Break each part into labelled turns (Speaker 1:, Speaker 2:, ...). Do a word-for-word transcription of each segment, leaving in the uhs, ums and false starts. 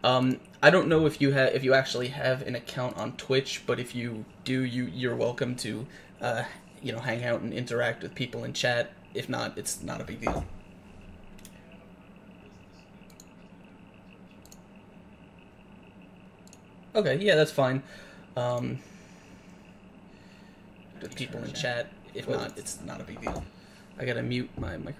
Speaker 1: Um, I don't know if you have if you actually have an account on Twitch, but if you do, you you're welcome to, uh, you know, hang out and interact with people in chat. If not, it's not a big deal. Okay, yeah, that's fine. Um, with people in chat. If not, it's not a big deal. I gotta mute my microphone.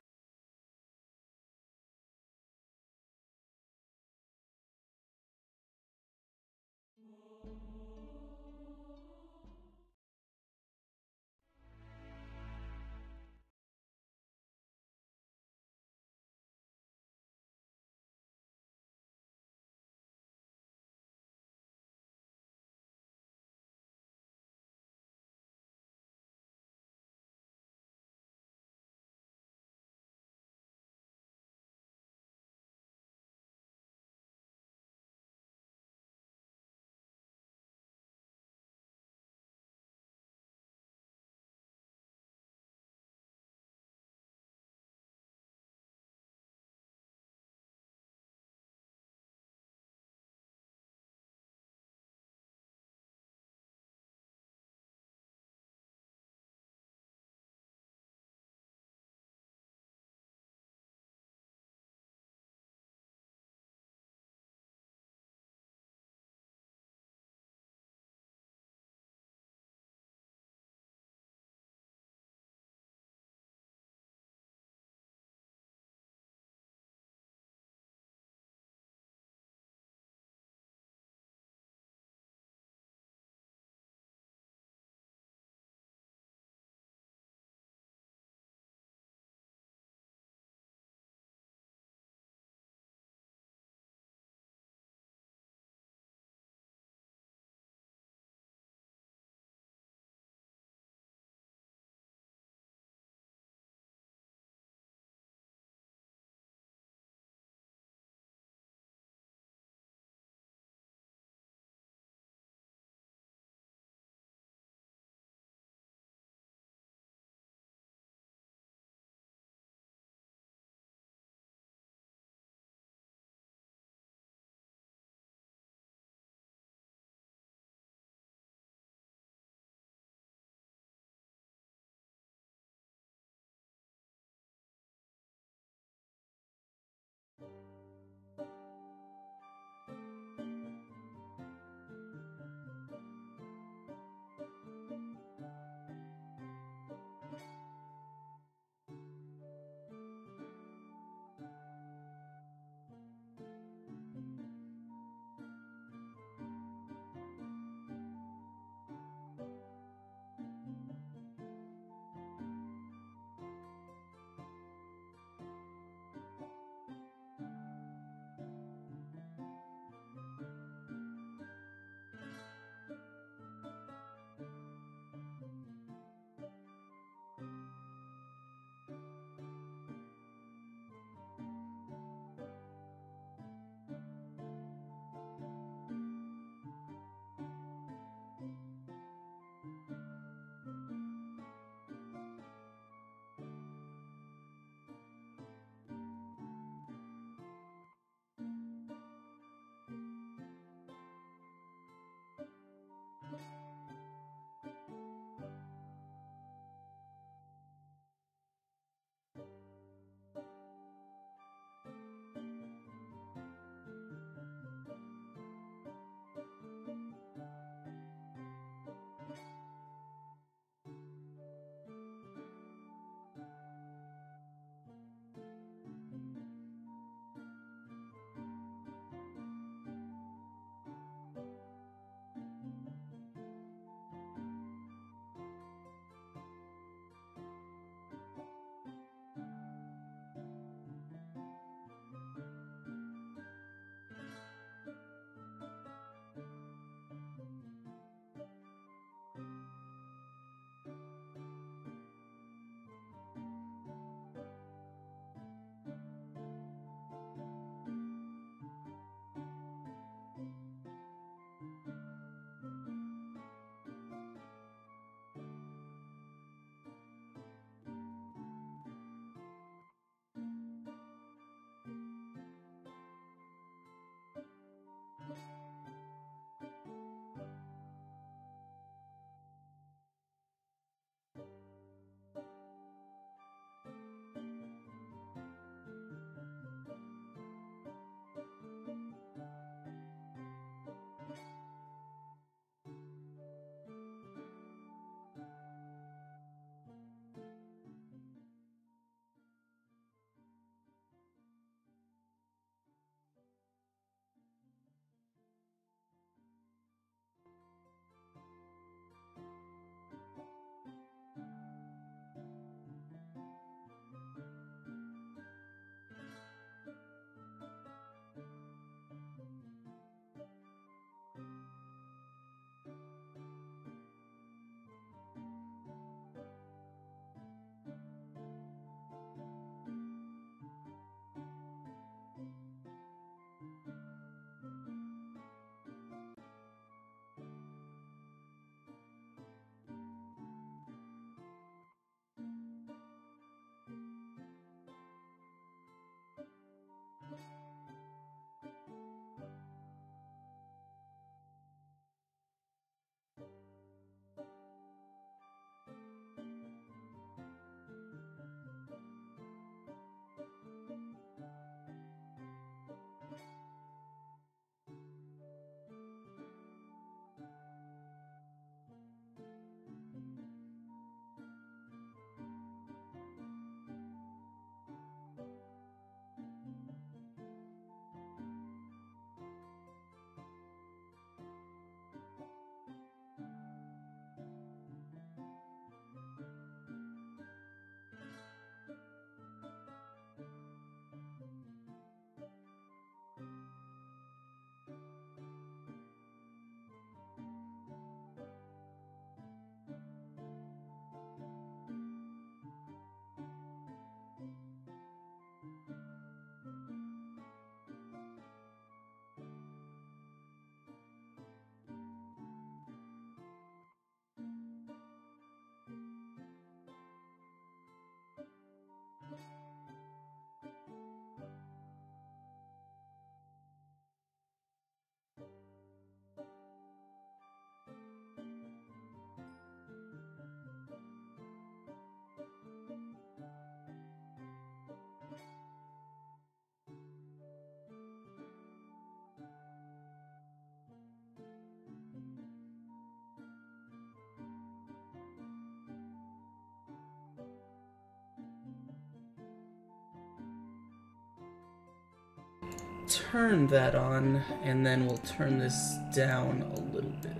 Speaker 1: turn that on, and then we'll turn this down a little bit.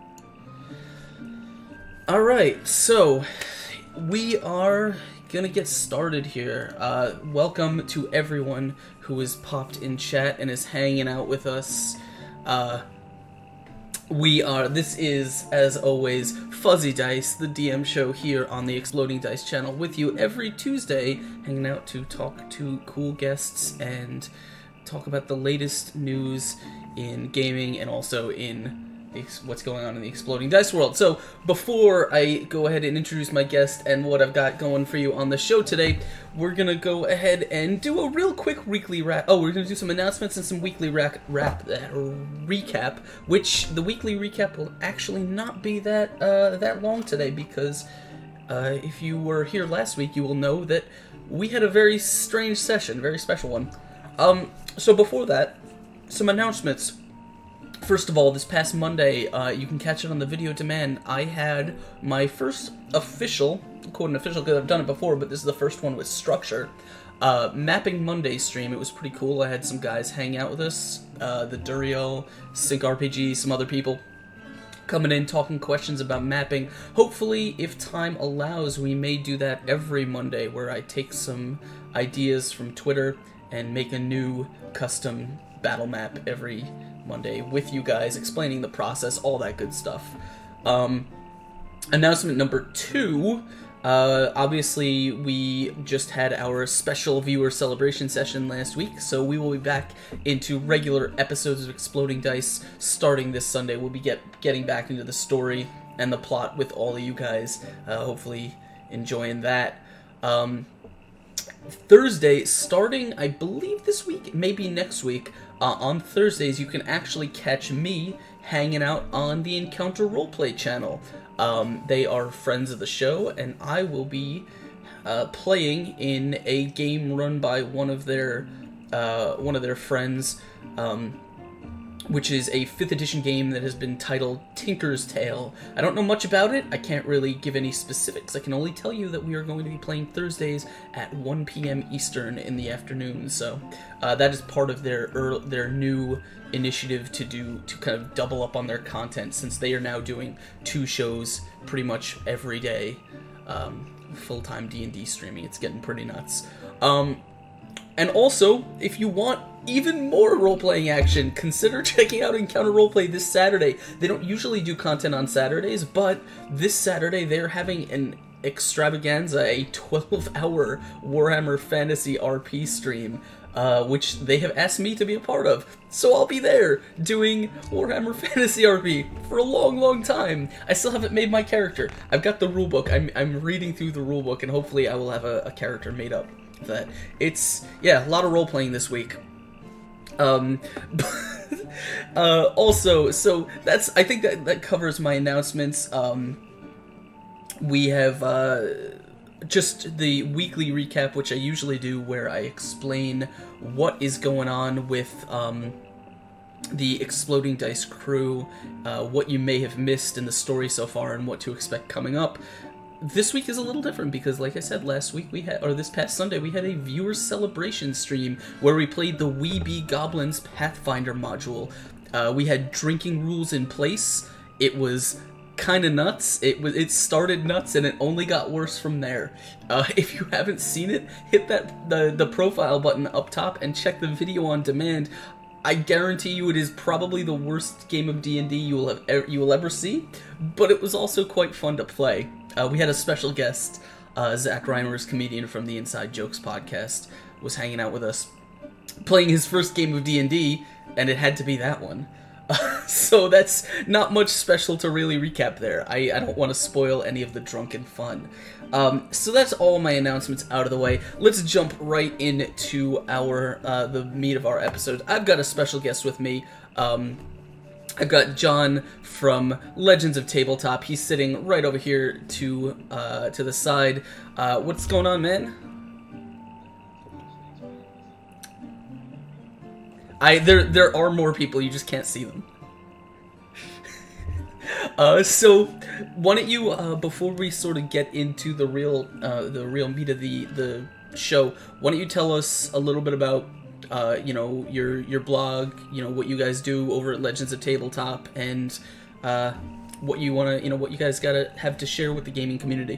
Speaker 1: Alright, so we are gonna get started here. Uh, welcome to everyone who has popped in chat and is hanging out with us. Uh, we are, this is, as always, Fuzzy Dice, the D M show here on the Exploding Dice channel, with you every Tuesday, hanging out to talk to cool guests and talk about the latest news in gaming and also in what's going on in the Exploding Dice world. So before I go ahead and introduce my guest and what I've got going for you on the show today, we're gonna go ahead and do a real quick weekly wrap. Oh, we're gonna do some announcements and some weekly rack, wrap uh, recap, which the weekly recap will actually not be that uh, that long today, because uh, if you were here last week, you will know that we had a very strange session, very special one. Um, so before that, some announcements. First of all, this past Monday, uh, you can catch it on the video demand, I had my first official, quote an official because I've done it before, but this is the first one with structure, uh, Mapping Monday stream. It was pretty cool. I had some guys hang out with us, uh, the Duriel, Sync R P G, some other people coming in, talking questions about mapping. Hopefully, if time allows, we may do that every Monday, where I take some ideas from Twitter and make a new custom battle map every Monday with you guys, explaining the process, all that good stuff. Um, announcement number two, uh, obviously we just had our special viewer celebration session last week, so we will be back into regular episodes of Exploding Dice starting this Sunday. We'll be get, getting back into the story and the plot with all of you guys, uh, hopefully enjoying that. Um, Thursday, starting, I believe this week, maybe next week, uh, on Thursdays, you can actually catch me hanging out on the Encounter Roleplay channel. Um, they are friends of the show, and I will be uh, playing in a game run by one of their uh, one of their friends, um, which is a fifth edition game that has been titled Tinker's Tale. I don't know much about it. I can't really give any specifics. I can only tell you that we are going to be playing Thursdays at one p m Eastern in the afternoon. So uh, that is part of their er their new initiative to do to kind of double up on their content, since they are now doing two shows pretty much every day, um, full-time D and D streaming. It's getting pretty nuts. Um, And also, if you want even more role-playing action, consider checking out Encounter Roleplay this Saturday. They don't usually do content on Saturdays, but this Saturday they're having an extravaganza, a twelve hour Warhammer Fantasy R P stream, uh, which they have asked me to be a part of. So I'll be there, doing Warhammer Fantasy R P for a long, long time. I still haven't made my character. I've got the rulebook. I'm, I'm reading through the rulebook, and hopefully I will have a, a character made up. That it's yeah, a lot of role playing this week. Um, uh, also, so that's I think that that covers my announcements. Um, we have uh, just the weekly recap, which I usually do, where I explain what is going on with um, the Exploding Dice crew, uh, what you may have missed in the story so far, and what to expect coming up. This week is a little different because, like I said, last week we had, or this past Sunday, we had a viewer celebration stream where we played the We Be Goblins Pathfinder module. Uh, we had drinking rules in place. It was kind of nuts. It was it started nuts and it only got worse from there. Uh, if you haven't seen it, hit that the the profile button up top and check the video on demand. I guarantee you it is probably the worst game of D and D you will have ever, you will ever see, but it was also quite fun to play. Uh, we had a special guest, uh, Zach Reimers, comedian from the Inside Jokes podcast, was hanging out with us, playing his first game of D and D, and it had to be that one. Uh, so that's not much special to really recap there. I, I don't want to spoil any of the drunken fun. Um, so that's all my announcements out of the way. Let's jump right into our uh, the meat of our episode. I've got a special guest with me. Um, I've got John from Legends of Tabletop. He's sitting right over here to uh, to the side. Uh, what's going on, man? I there there are more people. You just can't see them. uh, so why don't you uh, before we sort of get into the real uh, the real meat of the the show, why don't you tell us a little bit about uh, you know, your your blog, you know, what you guys do over at Legends of Tabletop, and uh, what you want to, you know, what you guys gotta have to share with the gaming community.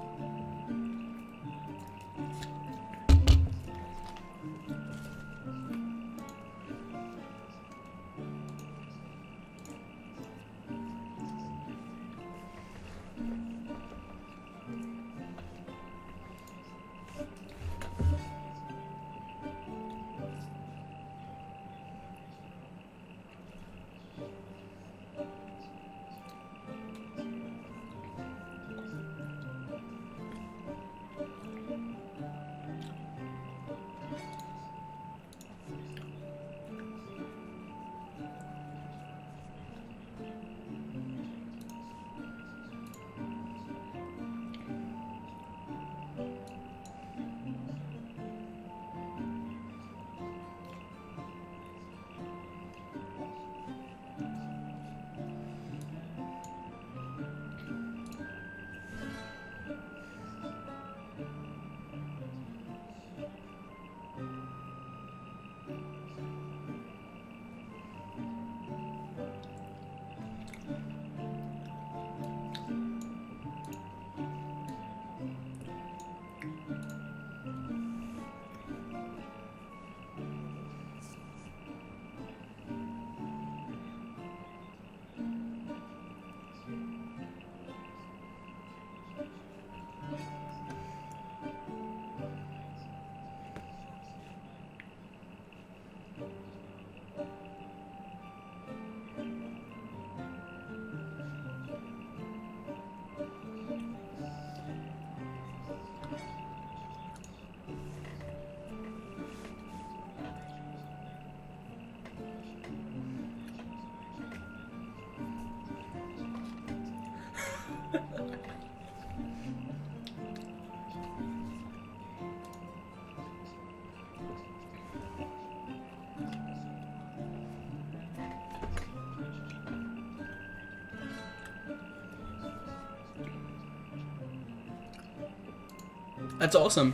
Speaker 1: That's awesome.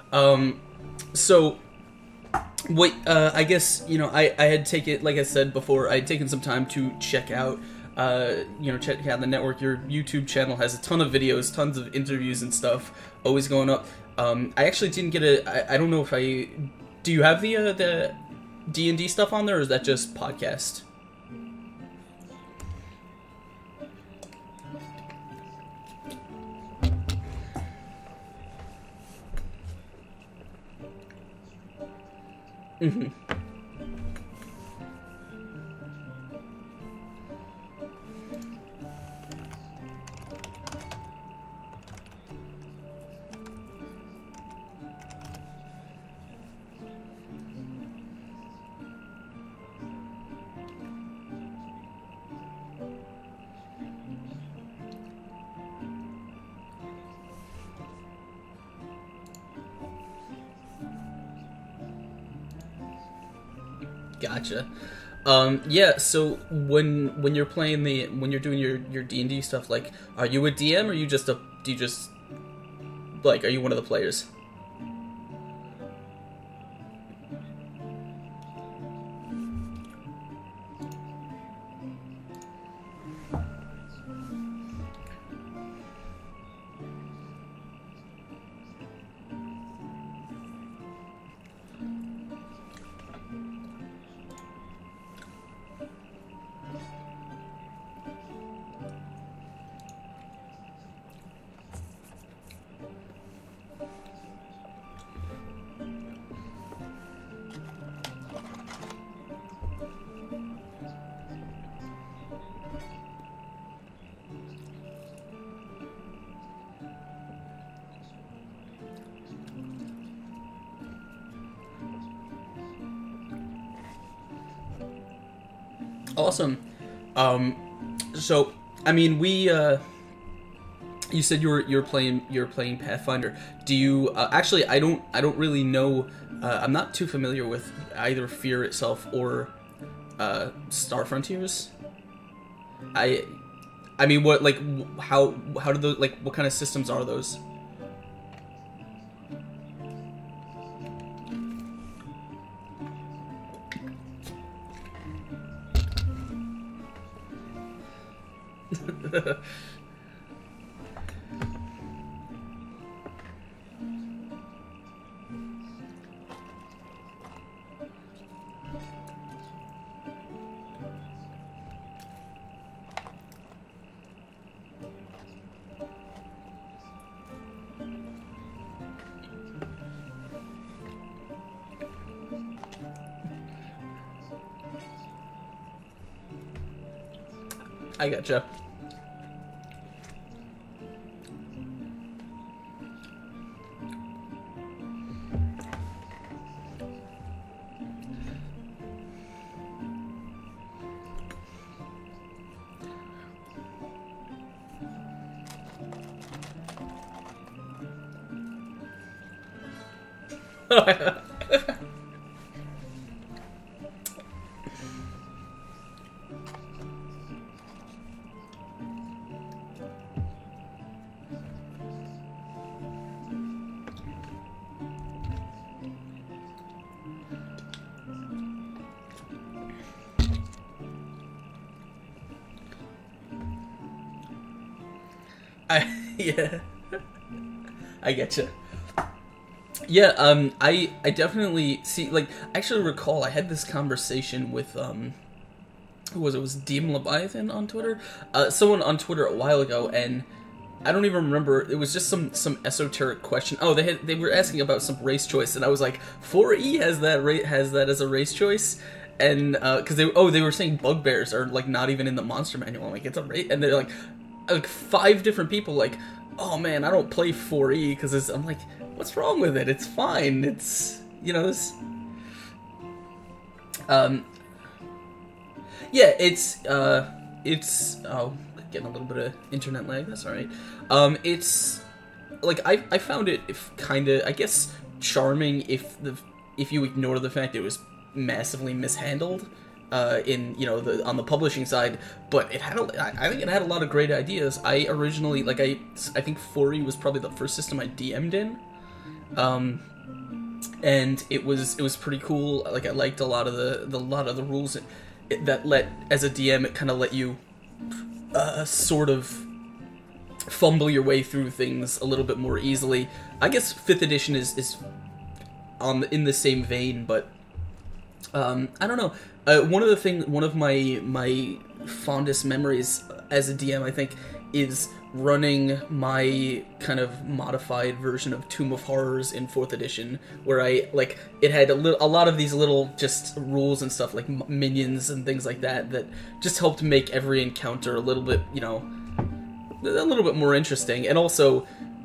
Speaker 1: Um, so, wait, uh, I guess, you know, I, I had taken, like I said before, I had taken some time to check out, uh, you know, check out the network. Your YouTube channel has a ton of videos, tons of interviews and stuff, always going up. Um, I actually didn't get a, I, I don't know if I, do you have the, uh, the D and D stuff on there, or is that just podcast? Mm-hmm. Gotcha. Um, yeah. So when when you're playing the when you're doing your your D and D stuff, like, are you a D M, or are you just a do you just like are you one of the players? Awesome. Um, so, I mean, we, uh, you said you were, you were playing, you were playing Pathfinder. Do you, uh, actually, I don't, I don't really know, uh, I'm not too familiar with either Fear itself or, uh, Star Frontiers. I, I mean, what, like, how, how do those, like, what kind of systems are those? I gotcha. I, yeah, I getcha. Yeah, um, I I definitely see. Like, I actually recall I had this conversation with um, who was it? it was Demon Leviathan on Twitter. Uh, someone on Twitter a while ago, and I don't even remember. It was just some some esoteric question. Oh, they had they were asking about some race choice, and I was like, four E has that ra- has that as a race choice. And because uh, they oh they were saying bugbears are like not even in the monster manual. I'm like, it's a race, and they're like like five different people like, oh man, I don't play four E because I'm like, what's wrong with it? It's fine. It's, you know, this um yeah, it's uh it's oh getting a little bit of internet lag. That's all right. Um, it's like I I found it kind of, I guess, charming if the if you ignore the fact it was massively mishandled uh, in, you know, the on the publishing side, but it had a, I, I think it had a lot of great ideas. I originally, like, I I think four E was probably the first system I D M'd in, um, and it was it was pretty cool. Like, I liked a lot of the the lot of the rules that, that let, as a D M, it kind of let you uh, sort of fumble your way through things a little bit more easily. I guess fifth edition is is on in the same vein, but um, I don't know. Uh, one of the thing, one of my my fondest memories as a D M, I think, is running my kind of modified version of Tomb of Horrors in fourth edition, where I like it had a little, a lot of these little just rules and stuff like m- minions and things like that that just helped make every encounter a little bit, you know, a little bit more interesting. And also,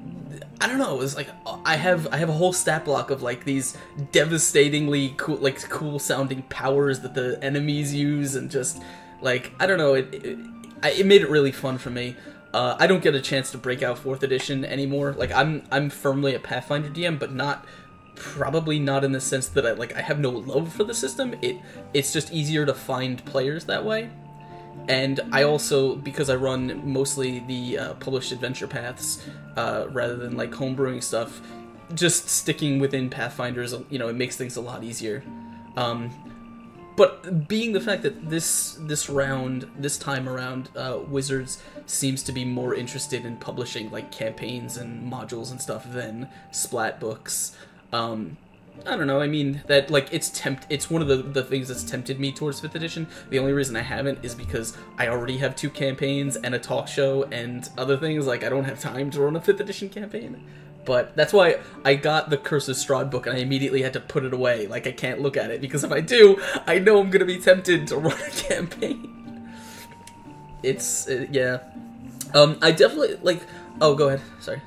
Speaker 1: I don't know, it was like I have I have a whole stat block of like these devastatingly cool, like cool sounding powers that the enemies use, and just like, I don't know, it it, it made it really fun for me. Uh, I don't get a chance to break out fourth edition anymore. Like, I'm I'm firmly a Pathfinder D M, but not probably not in the sense that I like I have no love for the system. It it's just easier to find players that way. And I also, because I run mostly the uh, published adventure paths, uh, rather than like homebrewing stuff, just sticking within Pathfinders, you know, it makes things a lot easier. Um, but being the fact that this this round, this time around, uh, Wizards seems to be more interested in publishing like campaigns and modules and stuff than splat books. Um, I don't know, I mean, that, like, it's tempt- it's one of the, the things that's tempted me towards fifth edition. The only reason I haven't is because I already have two campaigns and a talk show and other things. Like, I don't have time to run a fifth edition campaign. But that's why I got the Curse of Strahd book and I immediately had to put it away. Like, I can't look at it, because if I do, I know I'm gonna be tempted to run a campaign. It's, uh, yeah. Um, I definitely, like, oh, go ahead, sorry.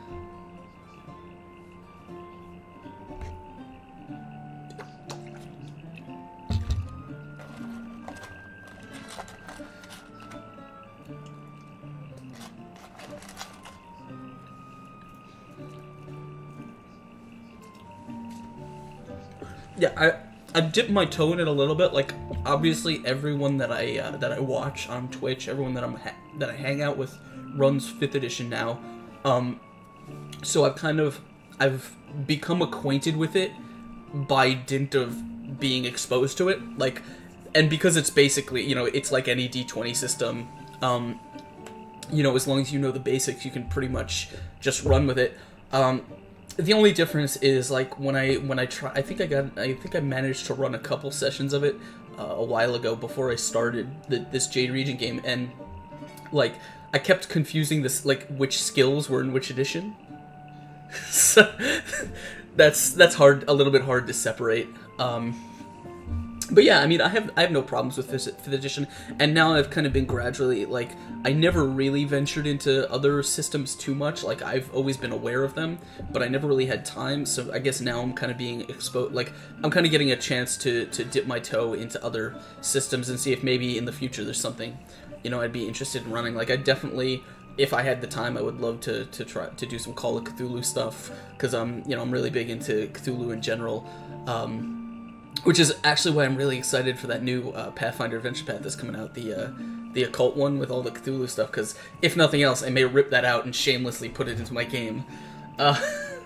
Speaker 1: Yeah, I I've dipped my toe in it a little bit. Like, obviously, everyone that I uh, that I watch on Twitch, everyone that I'm ha- that I hang out with, runs fifth edition now. Um, so I've kind of I've become acquainted with it by dint of being exposed to it. Like, and because it's basically, you know, it's like any D twenty system. Um, you know, as long as you know the basics, you can pretty much just run with it. Um, the only difference is like when I when I try, I think I got I think I managed to run a couple sessions of it uh, a while ago before I started the, this Jade Region game, and like I kept confusing this like which skills were in which edition. So that's that's hard, a little bit hard to separate. Um, But yeah, I mean, I have I have no problems with this fifth edition, and now I've kind of been gradually, like, I never really ventured into other systems too much. Like, I've always been aware of them, but I never really had time, so I guess now I'm kind of being exposed, like, I'm kind of getting a chance to, to dip my toe into other systems and see if maybe in the future there's something, you know, I'd be interested in running. Like, I definitely, if I had the time, I would love to, to try to do some Call of Cthulhu stuff, because I'm, you know, I'm really big into Cthulhu in general. Um... Which is actually why I'm really excited for that new uh, Pathfinder Adventure Path that's coming out, the uh, the occult one with all the Cthulhu stuff, because if nothing else, I may rip that out and shamelessly put it into my game. Uh,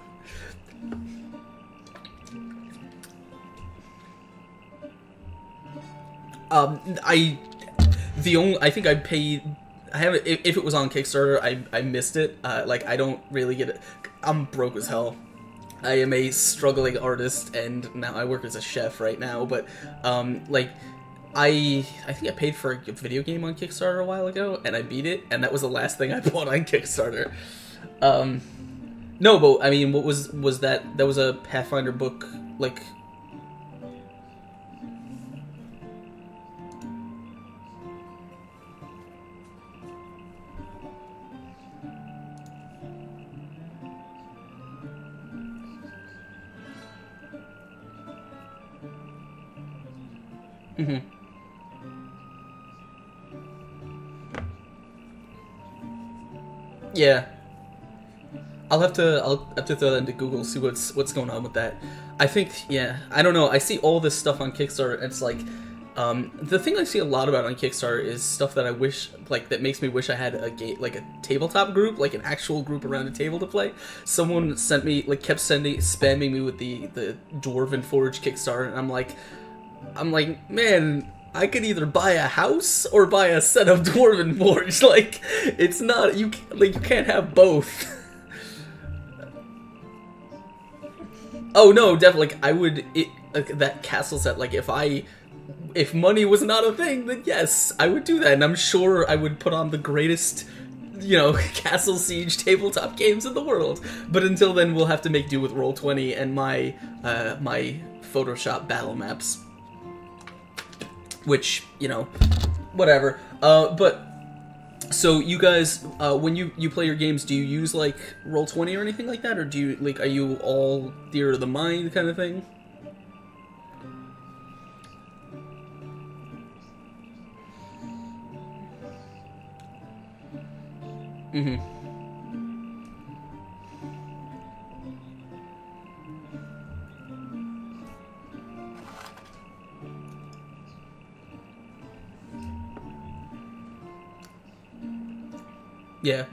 Speaker 1: um, I, the only, I think I paid, I haven't, if, if it was on Kickstarter, I, I missed it. Uh, like, I don't really get it. I'm broke as hell. I am a struggling artist, and now I work as a chef right now, but, um, like, I I think I paid for a video game on Kickstarter a while ago, and I beat it, and that was the last thing I bought on Kickstarter. Um, no, but, I mean, what was, was that, that was a Pathfinder book, like... Mm-hmm. Yeah. I'll have to I'll have to throw that into Google, see what's what's going on with that. I think, yeah, I don't know. I see all this stuff on Kickstarter, and it's like, um, the thing I see a lot about on Kickstarter is stuff that I wish, like, that makes me wish I had a game, like a tabletop group, like an actual group around a table to play. Someone sent me, like, kept sending, spamming me with the the Dwarven Forge Kickstarter, and I'm like. I'm like, man, I could either buy a house or buy a set of Dwarven Forge. Like, it's not, you like you can't have both. Oh no, definitely. Like, I would it like, that castle set. Like, if I, if money was not a thing, then yes, I would do that, and I'm sure I would put on the greatest, you know, Castle Siege tabletop games in the world. But until then, we'll have to make do with Roll twenty and my uh, my Photoshop battle maps. Which, you know, whatever. Uh, but, so you guys, uh, when you, you play your games, do you use, like, Roll twenty or anything like that? Or do you, like, are you all theater of the mind kind of thing? Mm-hmm. Yeah.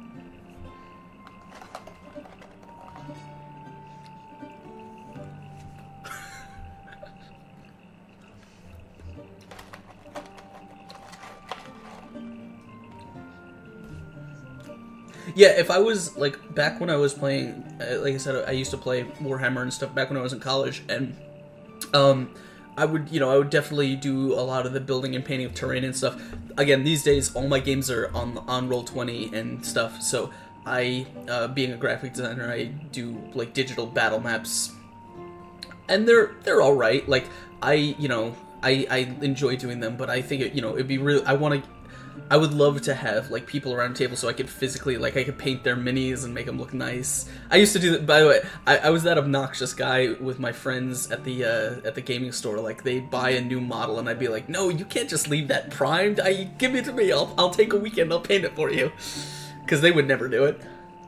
Speaker 1: Yeah, if I was, like, back when I was playing, uh, like I said, I used to play Warhammer and stuff back when I was in college, and, um, I would, you know, I would definitely do a lot of the building and painting of terrain and stuff. Again, these days, all my games are on on Roll twenty and stuff, so I, uh, being a graphic designer, I do, like, digital battle maps, and they're, they're alright. Like, I, you know, I, I enjoy doing them, but I think, it, you know, it'd be really, I want to, I would love to have, like, people around the table so I could physically, like, I could paint their minis and make them look nice. I used to do that, by the way, I, I was that obnoxious guy with my friends at the, uh, at the gaming store. Like, they'd buy a new model and I'd be like, no, you can't just leave that primed. I, give it to me, I'll, I'll take a weekend, I'll paint it for you. Because they would never do it.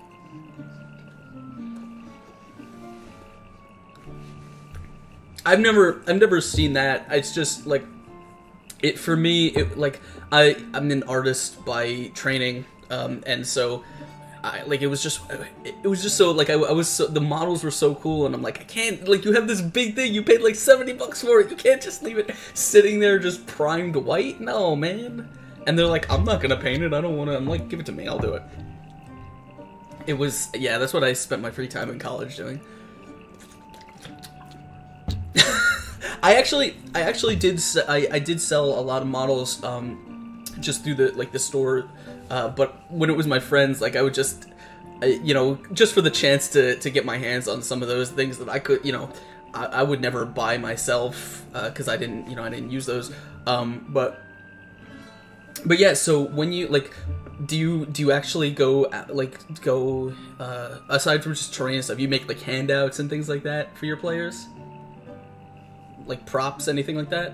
Speaker 1: I've never, I've never seen that. It's just, like, it, for me, it, like, I, I'm an artist by training, um, and so, I, like, it was just, it was just so, like, I, I was so, the models were so cool, and I'm like, I can't, like, you have this big thing, you paid, like, seventy bucks for it, you can't just leave it sitting there just primed white? No, man. And they're like, I'm not gonna paint it, I don't wanna. I'm like, give it to me, I'll do it. It was, yeah, that's what I spent my free time in college doing. I actually, I actually did, I, I did sell a lot of models, um, just through the, like, the store, uh, but when it was my friends, like, I would just, I, you know, just for the chance to, to get my hands on some of those things that I could, you know, I, I would never buy myself, uh, cause I didn't, you know, I didn't use those, um, but, but yeah, so when you, like, do you, do you actually go, like, go, uh, aside from just terrain and stuff, you make, like, handouts and things like that for your players? Like props, anything like that?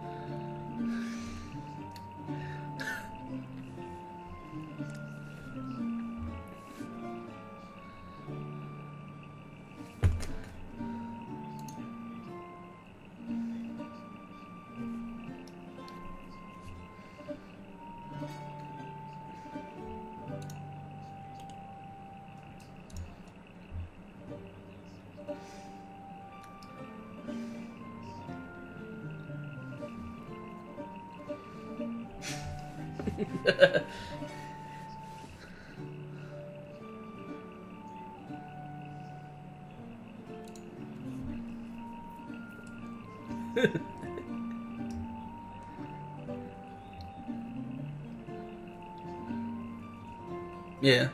Speaker 1: Yeah.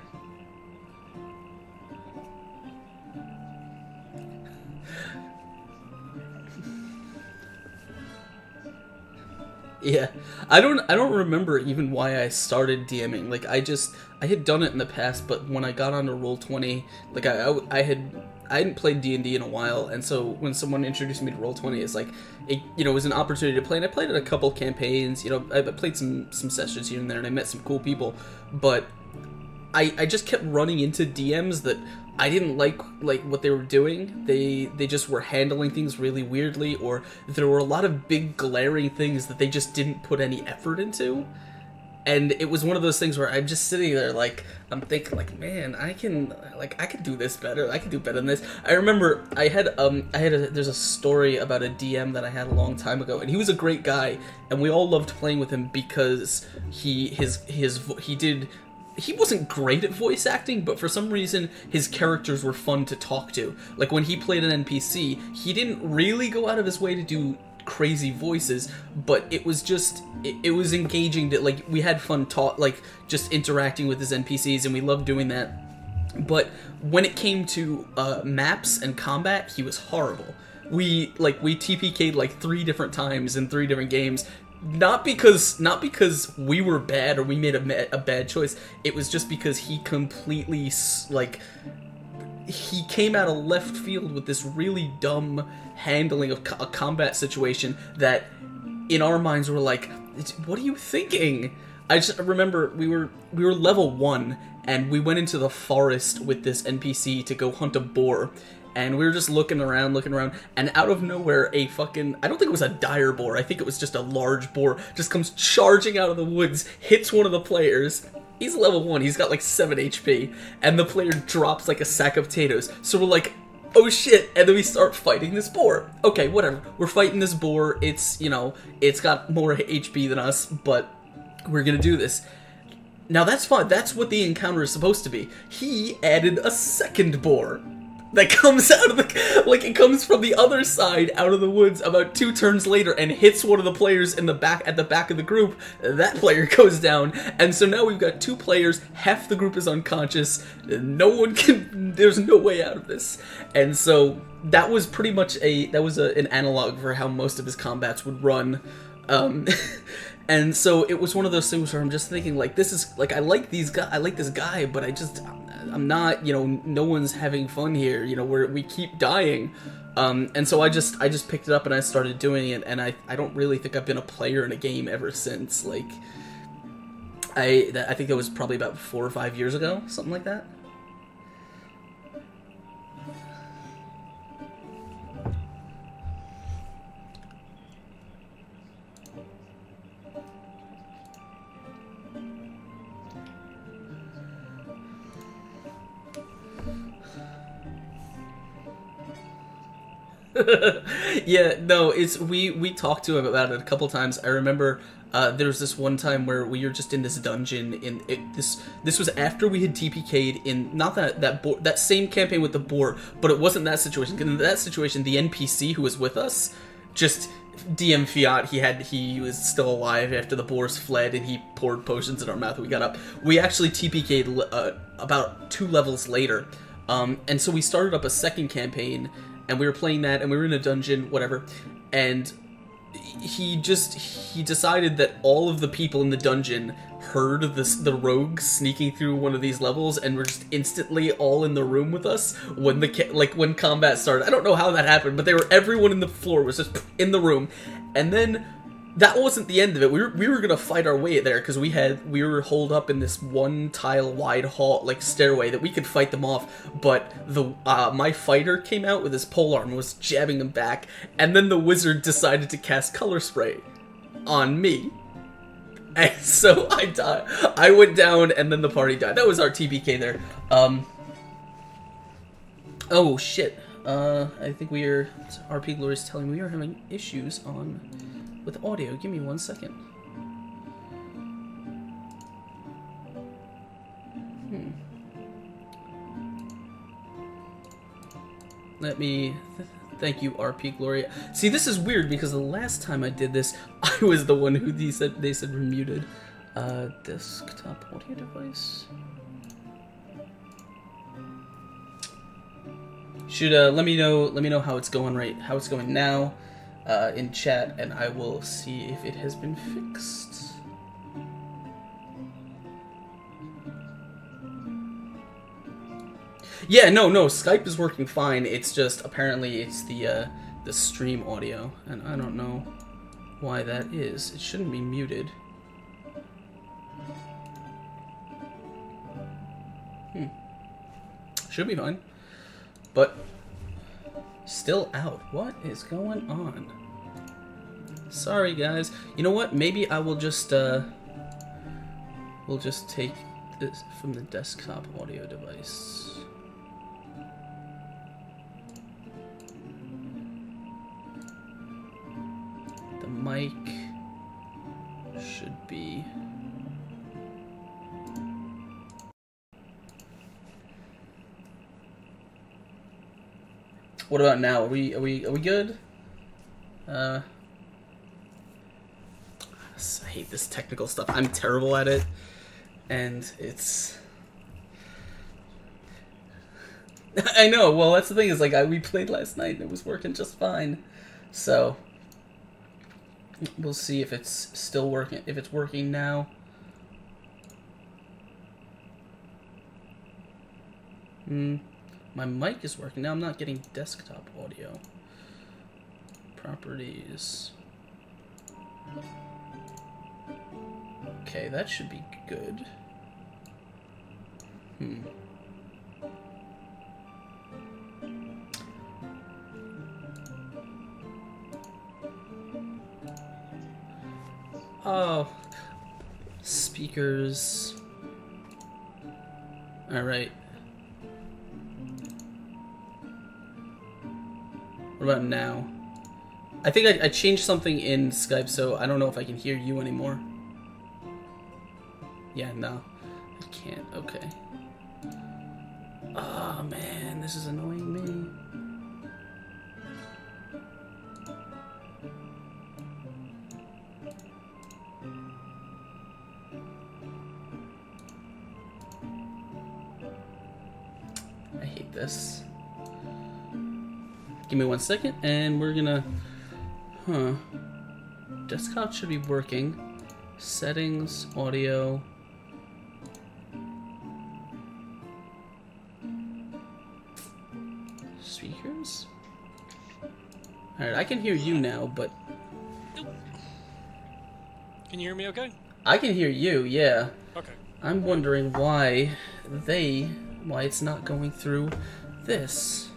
Speaker 1: Yeah, I don't I don't remember even why I started DMing. Like I just I had done it in the past, but when I got onto Roll twenty, like I, I, I had I hadn't played D and D in a while, and so when someone introduced me to Roll twenty, it's like it you know it was an opportunity to play, and I played it a couple campaigns. You know, I played some some sessions here and there, and I met some cool people, but I I just kept running into D Ms that I didn't like like what they were doing. They they just were handling things really weirdly, or there were a lot of big glaring things that they just didn't put any effort into. And it was one of those things where I'm just sitting there like I'm thinking like, man, I can like I could do this better. I could do better than this. I remember I had um I had a, there's a story about a D M that I had a long time ago, and he was a great guy, and we all loved playing with him because he his his he did. He wasn't great at voice acting, but for some reason, his characters were fun to talk to. Like, when he played an N P C, he didn't really go out of his way to do crazy voices, but it was just, it, it was engaging to, like, we had fun talk, like, just interacting with his N P Cs, and we loved doing that. But when it came to uh, maps and combat, he was horrible. We, like, we T P K'd, like, three different times in three different games. Not because not because we were bad or we made a, a bad choice. It was just because he completely, like, he came out of left field with this really dumb handling of co a combat situation that, in our minds, were like, what are you thinking? I just remember we were we were level one, and we went into the forest with this N P C to go hunt a boar. And we were just looking around, looking around, and out of nowhere, a fucking, I don't think it was a dire boar, I think it was just a large boar, just comes charging out of the woods, hits one of the players. He's level one, he's got like seven H P, and the player drops like a sack of potatoes. So we're like, oh shit, and then we start fighting this boar. Okay, whatever, we're fighting this boar, it's, you know, it's got more H P than us, but we're gonna do this. Now that's fine, that's what the encounter is supposed to be. He added a second boar that comes out of the, like, it comes from the other side out of the woods about two turns later and hits one of the players in the back, at the back of the group. That player goes down, and so now we've got two players, half the group is unconscious, no one can, there's no way out of this. And so that was pretty much a, that was a, an analog for how most of his combats would run. Um, and so it was one of those things where I'm just thinking, like, this is, like, I like these guys, I like this guy, but I just, I'm not, you know, no one's having fun here, you know, where we keep dying. Um, and so I just, I just picked it up and I started doing it, and I, I don't really think I've been a player in a game ever since. Like, I, I think it was probably about four or five years ago, something like that. Yeah, no, it's we we talked to him about it a couple times. I remember Uh, there was this one time where we were just in this dungeon. In it, this, this was after we had T P K'd in not that that boar, that same campaign with the boar, but it wasn't that situation. In that situation, the N P C who was with us just D M Fiat. He had he was still alive after the boars fled, and he poured potions in our mouth. We got up. We actually T P K'd uh, about two levels later, um, and so we started up a second campaign, and we were playing that, and we were in a dungeon, whatever, and he just he decided that all of the people in the dungeon heard this the rogues sneaking through one of these levels and were just instantly all in the room with us when the like when combat started. I don't know how that happened, but they were everyone in the floor was just in the room. And then that wasn't the end of it. We were we were gonna fight our way there because we had we were holed up in this one tile wide hall like stairway that we could fight them off. But the uh, my fighter came out with his polearm and was jabbing them back, and then the wizard decided to cast color spray on me, and so I died. I went down, and then the party died. That was our T P K there. Um. Oh shit. Uh, I think we are. R P Glory is telling me we are having issues on. With audio. Give me one second. Hmm. Let me... Th thank you, R P Gloria. See, this is weird because the last time I did this, I was the one who they said, they said were muted. Uh, desktop audio device. Should, uh, let me know, let me know how it's going right, how it's going now. Uh, in chat, and I will see if it has been fixed. Yeah, no, no, Skype is working fine. It's just apparently it's the uh, the stream audio, and I don't know why that is. It shouldn't be muted. Hmm. Should be fine, but. Still out. What is going on? Sorry, guys. You know what? Maybe I will just, uh... We'll just take this from the desktop audio device. The mic should be... What about now? Are we are we are we good? Uh, I hate this technical stuff. I'm terrible at it, and it's. I know. Well, that's the thing is like I we played last night and it was working just fine, so we'll see if it's still working. If it's working now. Hmm. My mic is working. Now I'm not getting desktop audio. Properties. Okay, that should be good. Hmm. Oh. Speakers. Alright. What about now? I think I, I changed something in Skype, so I don't know if I can hear you anymore. Yeah, no. I can't. Okay. Oh, man. This is annoying me. I hate this. Give me one second, and we're gonna... Huh. Desktop should be working. Settings, audio... Speakers? Alright, I can hear you now, but...
Speaker 2: Can you hear me okay?
Speaker 1: I can hear you, yeah.
Speaker 2: Okay.
Speaker 1: I'm wondering why they... why it's not going through this.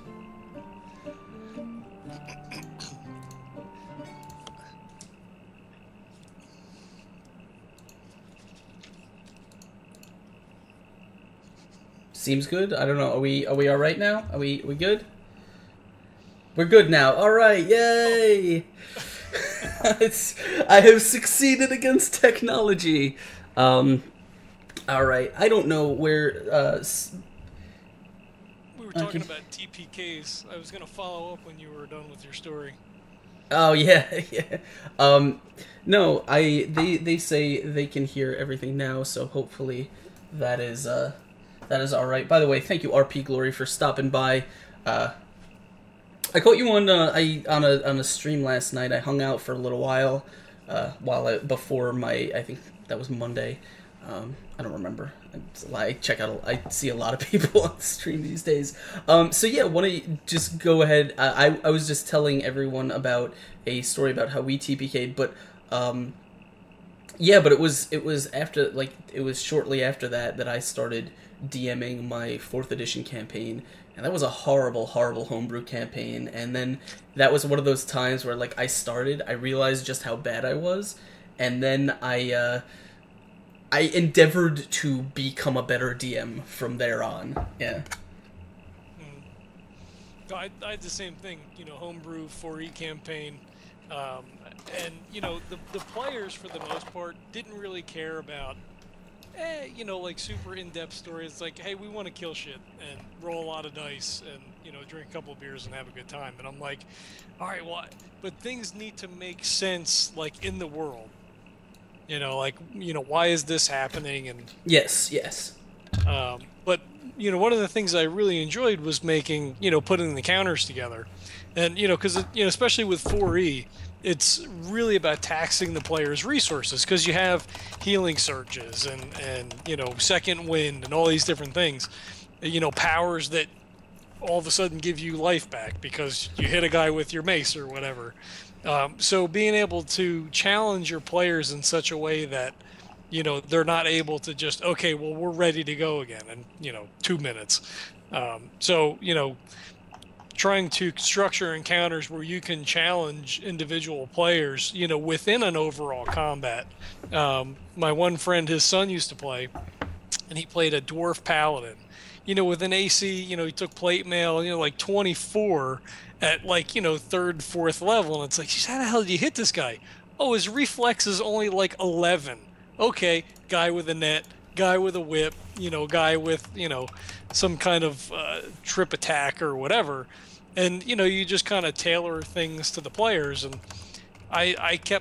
Speaker 1: Seems good. I don't know. Are we are we all right now? Are we are we good? We're good now. All right. Yay! it's I have succeeded against technology. Um, all right. I don't know where. Uh,
Speaker 2: we were talking
Speaker 1: okay.
Speaker 2: about T P Ks. I was going to follow up when you were done with your story.
Speaker 1: Oh yeah, yeah. Um, no, I they they say they can hear everything now, so hopefully that is uh that is all right. By the way, thank you R P Glory for stopping by. Uh, I caught you on uh, I on a on a stream last night. I hung out for a little while, uh, while I, before my I think that was Monday. Um, I don't remember. I check out. I see a lot of people on the stream these days. Um, so yeah, want to just go ahead? I I was just telling everyone about a story about how we T P K'd, but um, yeah, but it was it was after like it was shortly after that that I started DMing my fourth edition campaign. And that was a horrible, horrible homebrew campaign. And then that was one of those times where, like, I started, I realized just how bad I was, and then I, uh, I endeavored to become a better D M from there on. Yeah.
Speaker 2: Mm. I, I had the same thing, you know, homebrew four E campaign, um, and you know the the players for the most part didn't really care about. Eh, you know, like super in-depth stories. It's like, hey, we want to kill shit and roll a lot of dice and, you know, drink a couple of beers and have a good time. And I'm like, all right, well, but things need to make sense, like, in the world. You know, like, you know, why is this happening? And
Speaker 1: yes, yes.
Speaker 2: Um, but, you know, one of the things I really enjoyed was making, you know, putting the counters together. And, you know, because, you know, especially with four E, it's really about taxing the player's resources, because you have healing surges and, and, you know, second wind and all these different things, you know, powers that all of a sudden give you life back because you hit a guy with your mace or whatever. Um, so being able to challenge your players in such a way that, you know, they're not able to just, okay, well, we're ready to go again in, you know, two minutes. Um, so, you know, trying to structure encounters where you can challenge individual players, you know, within an overall combat. Um, my one friend, his son used to play, and he played a dwarf paladin. You know, with an A C, you know, he took plate mail, you know, like twenty-four at like, you know, third, fourth level. And it's like, geez, how the hell did you hit this guy? Oh, his reflex is only like eleven. Okay, guy with a net, guy with a whip, you know, guy with, you know, some kind of uh, trip attack or whatever. And, you know, you just kind of tailor things to the players. And I, I kept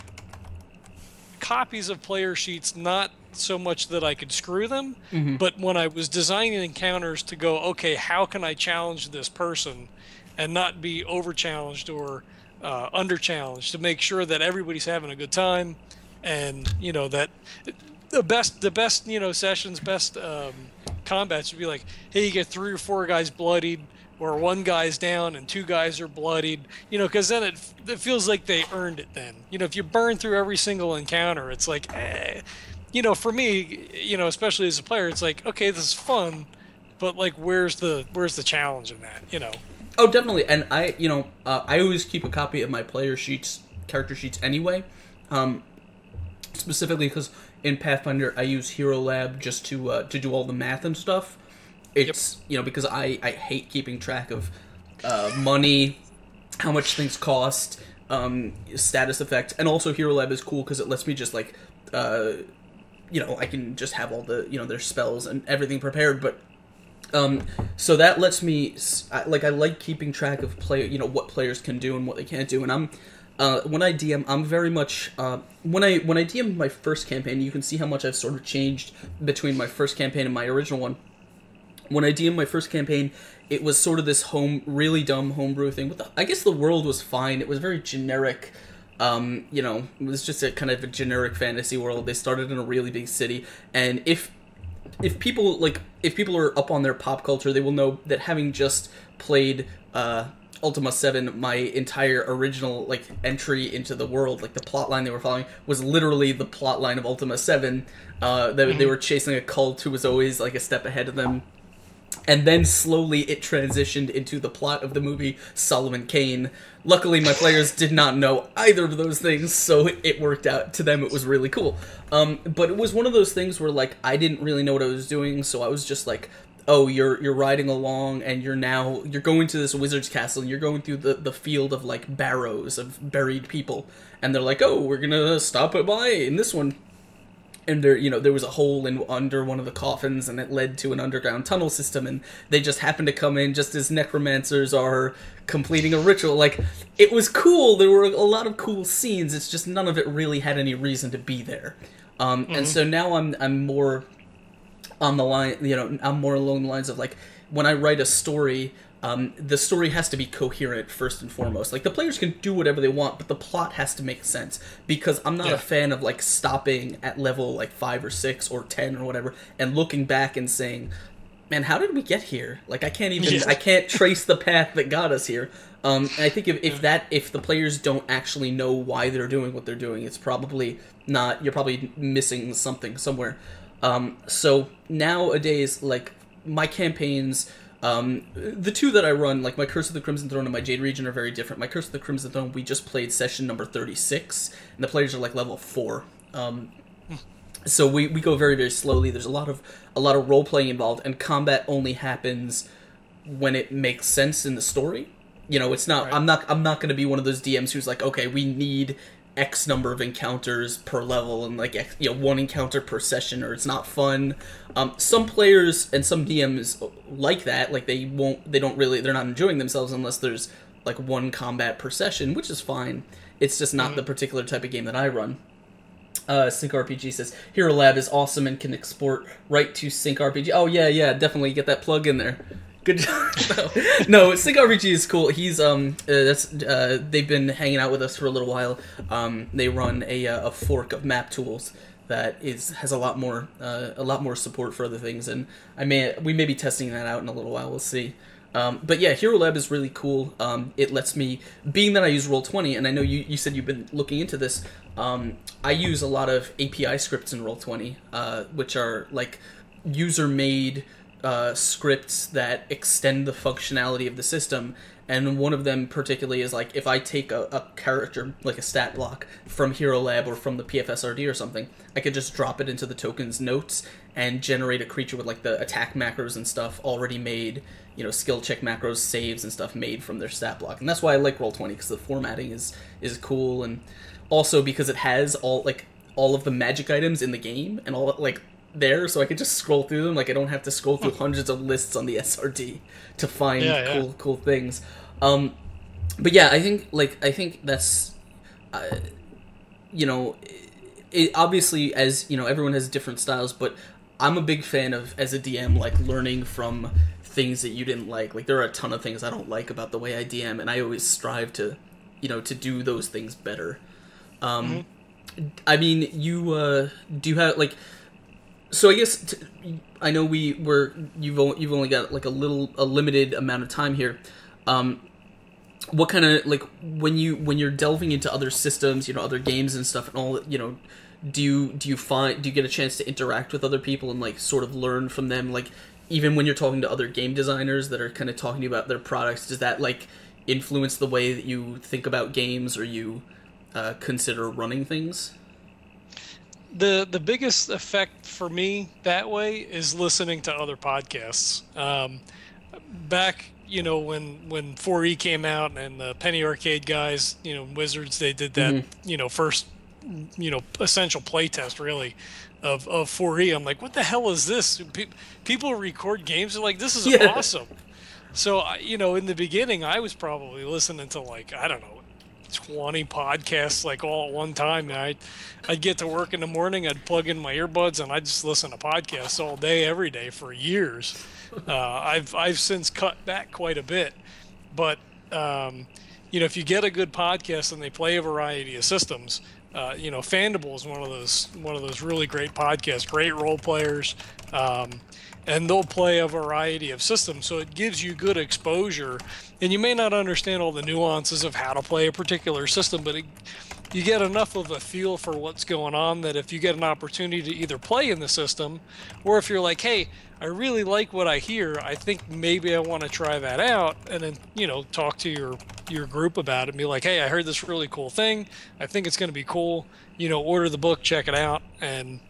Speaker 2: copies of player sheets, not so much that I could screw them,
Speaker 1: Mm-hmm.
Speaker 2: but when I was designing encounters to go, okay, how can I challenge this person and not be over-challenged or uh, under-challenged, to make sure that everybody's having a good time, and, you know, that the best, the best, you know, sessions, best um, combats would be like, hey, you get three or four guys bloodied, or one guy's down and two guys are bloodied, you know, because then it, it feels like they earned it then. You know, if you burn through every single encounter, it's like, eh. You know, for me, you know, especially as a player, it's like, okay, this is fun, but, like, where's the where's the challenge in that, you know?
Speaker 1: Oh, definitely. And I, you know, uh, I always keep a copy of my player sheets, character sheets anyway, um, specifically because in Pathfinder I use Hero Lab just to uh, to do all the math and stuff. It's, yep. you know, because I, I hate keeping track of uh, money, how much things cost, um, status effect, and also Hero Lab is cool because it lets me just, like, uh, you know, I can just have all the, you know, their spells and everything prepared, but, um, so that lets me, like, I like keeping track of player, you know, what players can do and what they can't do, and I'm, uh, when I D M, I'm very much, uh, when I, when I D M'd my first campaign, you can see how much I've sort of changed between my first campaign and my original one. When I D M'd my first campaign, it was sort of this home, really dumb homebrew thing. But the, I guess the world was fine. It was very generic. Um, you know, it was just a kind of a generic fantasy world. They started in a really big city, and if if people like if people are up on their pop culture, they will know that having just played uh, Ultima seven, my entire original like entry into the world, like the plot line they were following, was literally the plot line of Ultima seven. Uh, they, they were chasing a cult who was always like a step ahead of them. And then slowly it transitioned into the plot of the movie Solomon Kane. Luckily, my players did not know either of those things, so it worked out. To them, it was really cool. Um, but it was one of those things where, like, I didn't really know what I was doing, so I was just like, oh, you're you're riding along and you're now you're going to this wizard's castle and you're going through the, the field of like barrows of buried people, and they're like, oh, we're gonna stop it by in this one, and there you know there was a hole in under one of the coffins and it led to an underground tunnel system, and they just happened to come in just as necromancers are completing a ritual. Like, it was cool. There were a lot of cool scenes. It's just none of it really had any reason to be there. Um, mm-hmm. And so now I'm I'm more on the line, you know, I'm more along the lines of, like, when I write a story, um, the story has to be coherent first and foremost. Like, the players can do whatever they want, but the plot has to make sense, because I'm not yeah. a fan of, like, stopping at level, like, five or six or ten or whatever, and looking back and saying, man, how did we get here? Like, I can't even, yeah. I can't trace the path that got us here. Um, and I think if, if that, if the players don't actually know why they're doing what they're doing, it's probably not, you're probably missing something somewhere. Um, so nowadays, like, my campaigns, um, the two that I run, like my Curse of the Crimson Throne and my Jade Region, are very different. My Curse of the Crimson Throne, we just played session number thirty-six, and the players are like level four. Um, so we, we go very, very slowly. There's a lot of, a lot of role-playing involved, and combat only happens when it makes sense in the story. You know, it's not, right. I'm not, I'm not going to be one of those D Ms who's like, okay, we need X number of encounters per level and, like, you know, one encounter per session, or it's not fun. Um, some players and some D Ms like that. Like, they won't, they don't really, they're not enjoying themselves unless there's, like, one combat per session, which is fine. It's just not mm-hmm. the particular type of game that I run. Uh, Sync R P G says, Hero Lab is awesome and can export right to Sync R P G. Oh, yeah, yeah, definitely get that plug in there. Good job. No, no, Sync R P G is cool. He's um, uh, that's uh, they've been hanging out with us for a little while. Um, they run a uh, a fork of map tools that is has a lot more uh, a lot more support for other things, and I may we may be testing that out in a little while. We'll see. Um, but yeah, Hero Lab is really cool. Um, it lets me, being that I use Roll twenty, and I know you, you said you've been looking into this. Um, I use a lot of A P I scripts in Roll twenty, uh, which are like user made. Uh, scripts that extend the functionality of the system, and one of them particularly is like, if I take a, a character, like a stat block, from Hero Lab or from the P F S R D or something, I could just drop it into the token's notes and generate a creature with, like, the attack macros and stuff already made, you know, skill check macros, saves and stuff made from their stat block. And that's why I like Roll twenty, because the formatting is is cool, and also because it has all, like, all of the magic items in the game and all, like, there, so I could just scroll through them. Like, I don't have to scroll through hundreds of lists on the S R D to find yeah, cool yeah. cool things. Um, but yeah, I think like I think that's uh, you know, it, obviously, as you know, everyone has different styles, but I'm a big fan of, as a D M, like, learning from things that you didn't like. Like, there are a ton of things I don't like about the way I D M, and I always strive to, you know, to do those things better. Um, mm-hmm. I mean, you uh, do you have like. So I guess t- I know we were you've only, you've only got like a little a limited amount of time here. Um, what kind of like when you when you're delving into other systems, you know, other games and stuff and all, you know, do you do you find do you get a chance to interact with other people and, like, sort of learn from them? Like, even when you're talking to other game designers that are kind of talking to you about their products, does that, like, influence the way that you think about games or you uh, consider running things?
Speaker 2: The the biggest effect for me that way is listening to other podcasts. Um, back, you know, when when four E came out and the Penny Arcade guys, you know, Wizards, they did that, mm-hmm. you know, first, you know, essential playtest really of of four E. I'm like, what the hell is this? Pe- people record games, they're like, this is yeah. awesome. So, you know, in the beginning, I was probably listening to, like, I don't know, twenty podcasts, like, all at one time. I'd, I'd get to work in the morning, I'd plug in my earbuds, and I'd just listen to podcasts all day, every day for years. Uh, I've I've since cut back quite a bit, but um, you know, if you get a good podcast and they play a variety of systems, uh, you know, Fandible is one of those one of those really great podcasts, great role players. Um, and they'll play a variety of systems, so it gives you good exposure. And you may not understand all the nuances of how to play a particular system, but it, you get enough of a feel for what's going on that if you get an opportunity to either play in the system, or if you're like, hey, I really like what I hear, I think maybe I want to try that out, and then, you know, talk to your your group about it and be like, hey, I heard this really cool thing, I think it's going to be cool, you know, order the book, check it out, and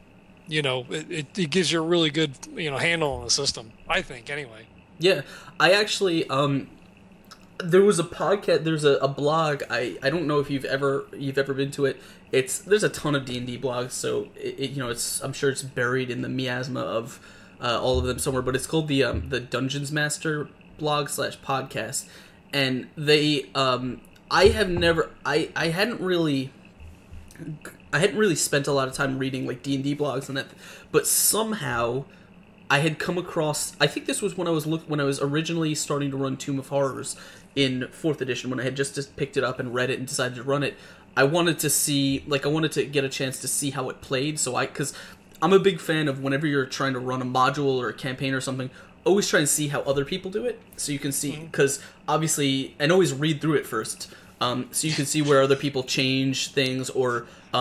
Speaker 2: you know, it, it, it gives you a really good, you know, handle on the system. I think, anyway.
Speaker 1: Yeah, I actually um there was a podcast, there's a, a blog. I, I don't know if you've ever you've ever been to it. It's there's a ton of D and D blogs, so it, it, you know it's I'm sure it's buried in the miasma of uh, all of them somewhere. But it's called the um, the Dungeons Master blog slash podcast, and they um I have never I I hadn't really I hadn't really spent a lot of time reading like D and D blogs and that, but somehow I had come across. I think this was when I was look when I was originally starting to run Tomb of Horrors in fourth edition. When I had just, just picked it up and read it and decided to run it, I wanted to see, like, I wanted to get a chance to see how it played. So I, because I'm a big fan of whenever you're trying to run a module or a campaign or something, always try and see how other people do it, so you can see. Because obviously, and always read through it first, um, so you can see where other people change things or. Um,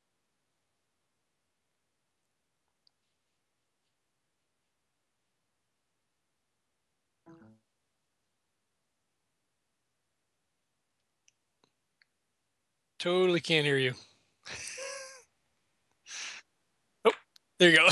Speaker 2: Totally can't hear you. Oh, there you go.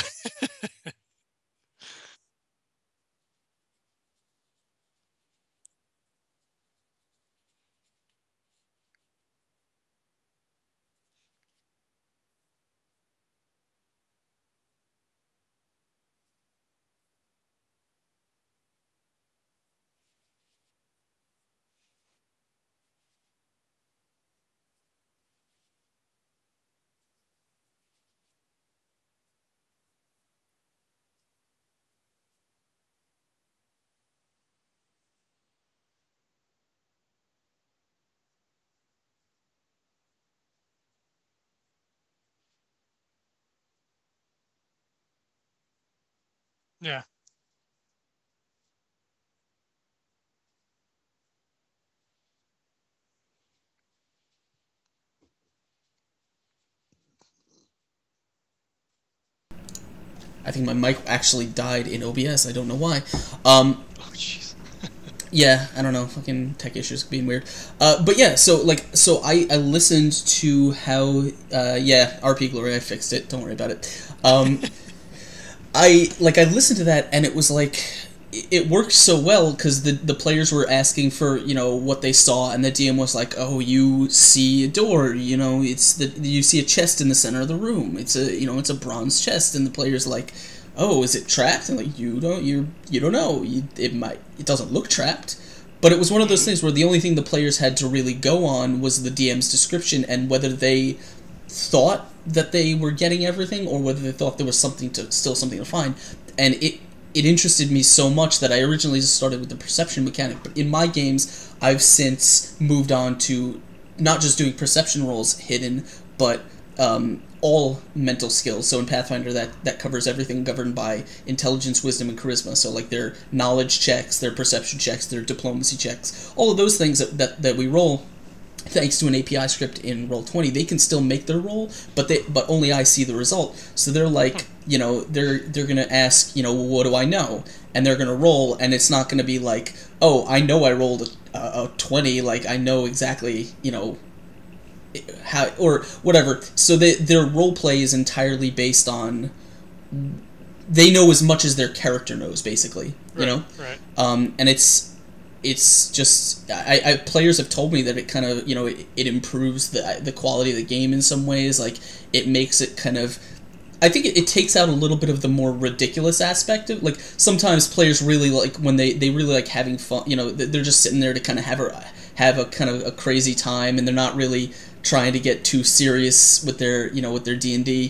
Speaker 2: Yeah.
Speaker 1: I think my mic actually died in O B S. I don't know why. Um,
Speaker 2: Oh, jeez.
Speaker 1: Yeah, I don't know, fucking tech issues being weird. Uh, but yeah, so like, so I, I listened to how, uh, yeah, R P Glory, I fixed it. Don't worry about it. Um, I like, I listened to that, and it was like, it worked so well because the the players were asking for, you know, what they saw, and the D M was like, oh, you see a door, you know, it's the you see a chest in the center of the room. It's a you know, it's a bronze chest, and the players like, oh, is it trapped? And like, you don't you you don't know. You, it might it doesn't look trapped. But it was one of those things where the only thing the players had to really go on was the D M's description and whether they thought that they were getting everything or whether they thought there was something to still something to find. And it it interested me so much that I originally just started with the perception mechanic. But in my games, I've since moved on to not just doing perception rolls hidden, but um, all mental skills. So in Pathfinder, that, that covers everything governed by intelligence, wisdom, and charisma. So like their knowledge checks, their perception checks, their diplomacy checks, all of those things that, that, that we roll, thanks to an A P I script in roll twenty, they can still make their roll, but they but only I see the result. So they're like, you know, they're they're gonna ask, you know, well, what do I know? And they're gonna roll, and it's not gonna be like, oh, I know I rolled a, a twenty, like I know exactly, you know, how or whatever. So they, their role play is entirely based on they know as much as their character knows, basically. You
Speaker 2: Right,
Speaker 1: know,
Speaker 2: right.
Speaker 1: um, and it's it's just I, I players have told me that it kind of, you know, it, it improves the the quality of the game in some ways. Like it makes it kind of, I think it, it takes out a little bit of the more ridiculous aspect of, like, sometimes players really like when they, they really like having fun, you know, they're just sitting there to kind of have a have a kind of a crazy time, and they're not really trying to get too serious with their, you know, with their D and D.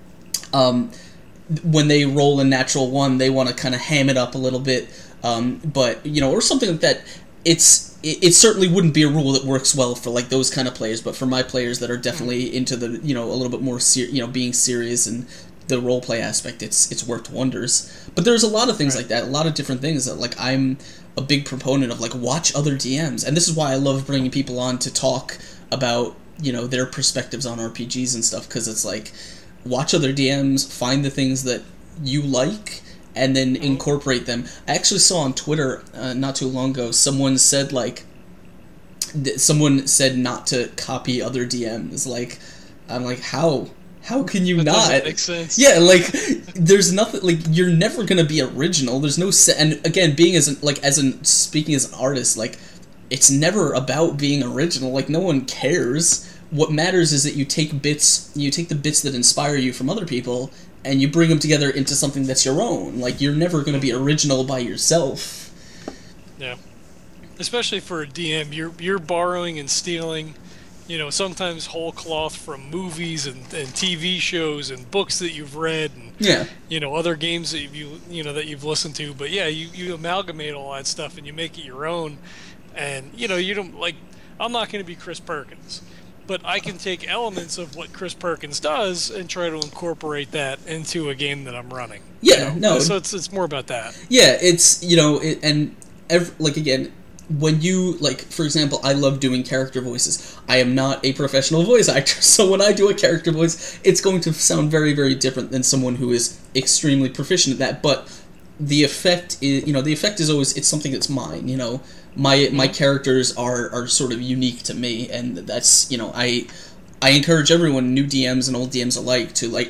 Speaker 1: Um, when they roll a natural one, they want to kind of ham it up a little bit. Um, but, you know, or something like that, it's it, it certainly wouldn't be a rule that works well for, like, those kind of players, but for my players that are definitely into the, you know, a little bit more, ser- you know, being serious and the role play aspect, it's it's worked wonders. But there's a lot of things
Speaker 2: Right.
Speaker 1: like that, a lot of different things that, like, I'm a big proponent of, like, watch other D Ms. And this is why I love bringing people on to talk about, you know, their perspectives on R P Gs and stuff, because it's like, watch other D Ms, find the things that you like, and then incorporate them. I actually saw on Twitter uh, not too long ago, someone said, like, th- someone said not to copy other D Ms. Like, I'm like, how? How can you
Speaker 2: that
Speaker 1: not?
Speaker 2: Doesn't make sense.
Speaker 1: Yeah, like there's nothing like you're never gonna be original. There's no se- and again, being as an like as an speaking as an artist, like it's never about being original. Like no one cares. What matters is that you take bits, you take the bits that inspire you from other people, and you bring them together into something that's your own. Like you're never gonna be original by yourself.
Speaker 2: Yeah, especially for a D M, you're you're borrowing and stealing. You know, sometimes whole cloth from movies and, and T V shows and books that you've read and
Speaker 1: Yeah.
Speaker 2: you know other games that you you know that you've listened to. But yeah, you, you amalgamate all that stuff and you make it your own. And you know you don't like. I'm not going to be Chris Perkins, but I can take elements of what Chris Perkins does and try to incorporate that into a game that I'm running.
Speaker 1: Yeah.
Speaker 2: You know?
Speaker 1: No.
Speaker 2: So it's it's more about that.
Speaker 1: Yeah. It's you know it, and every, like again. When you, like, for example, I love doing character voices. I am not a professional voice actor, so when I do a character voice, it's going to sound very, very different than someone who is extremely proficient at that, but the effect is, you know, the effect is always, it's something that's mine, you know? My my characters are, are sort of unique to me, and that's, you know, I, I encourage everyone, new D Ms and old D Ms alike, to, like,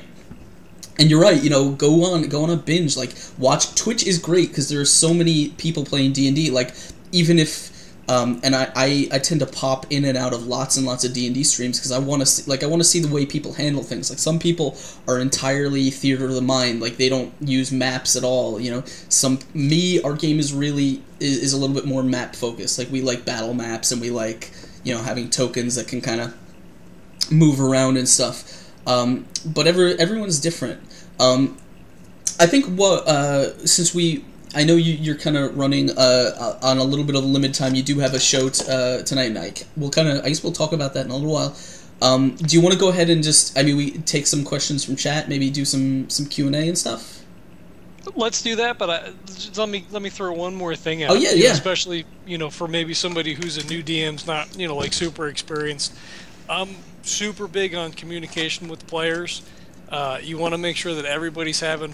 Speaker 1: and you're right, you know, go on, go on a binge, like, watch, Twitch is great, because there are so many people playing D and D, like, even if, um, and I, I, I tend to pop in and out of lots and lots of D and D streams because I want to see, like, I want to see the way people handle things. Like, some people are entirely theater of the mind, like, they don't use maps at all, you know. Some, me, our game is really, is, is a little bit more map focused. Like, we like battle maps and we like, you know, having tokens that can kind of move around and stuff. Um, but every, everyone's different. Um, I think what, uh, since we... I know you, you're kind of running uh, on a little bit of limited time. You do have a show t- uh, tonight, Mike. We'll kind of, I guess we'll talk about that in a little while. Um, do you want to go ahead and just, I mean, we take some questions from chat, maybe do some, some Q and A and stuff?
Speaker 2: Let's do that, but I, just let me let me throw one more thing out.
Speaker 1: Oh, yeah,
Speaker 2: you
Speaker 1: yeah.
Speaker 2: know, especially, you know, for maybe somebody who's a new D M's not, you know, like super experienced. I'm super big on communication with players. Uh, you want to make sure that everybody's having...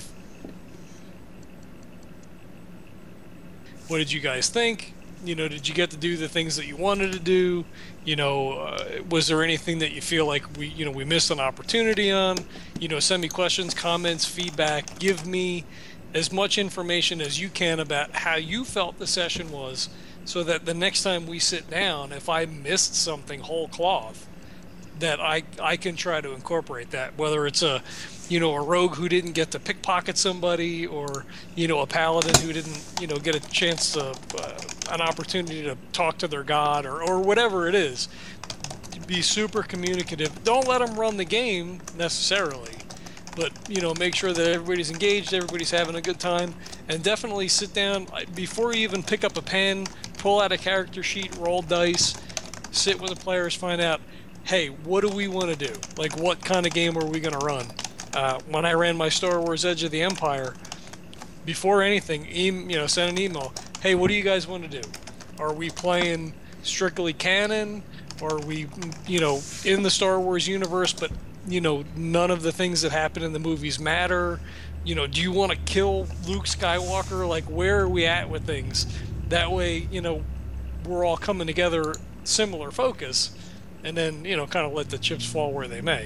Speaker 2: What did you guys think? You know, did you get to do the things that you wanted to do? You know, uh, was there anything that you feel like we, you know, we missed an opportunity on? You know, send me questions, comments, feedback. Give me as much information as you can about how you felt the session was, so that the next time we sit down, if I missed something whole cloth, that I I can try to incorporate that. Whether it's a you know, a rogue who didn't get to pickpocket somebody, or, you know, a paladin who didn't, you know, get a chance to, uh, an opportunity to talk to their god, or, or whatever it is. Be super communicative. Don't let them run the game, necessarily, but, you know, make sure that everybody's engaged, everybody's having a good time, and definitely sit down, before you even pick up a pen, pull out a character sheet, roll dice, sit with the players, find out, hey, what do we want to do? Like, what kind of game are we going to run? Uh, when I ran my Star Wars Edge of the Empire, before anything, e you know, send an email. Hey, what do you guys want to do? Are we playing strictly canon? Or are we, you know, in the Star Wars universe, but, you know, none of the things that happen in the movies matter? You know, do you want to kill Luke Skywalker? Like, where are we at with things? That way, you know, we're all coming together, similar focus, and then, you know, kind of let the chips fall where they may.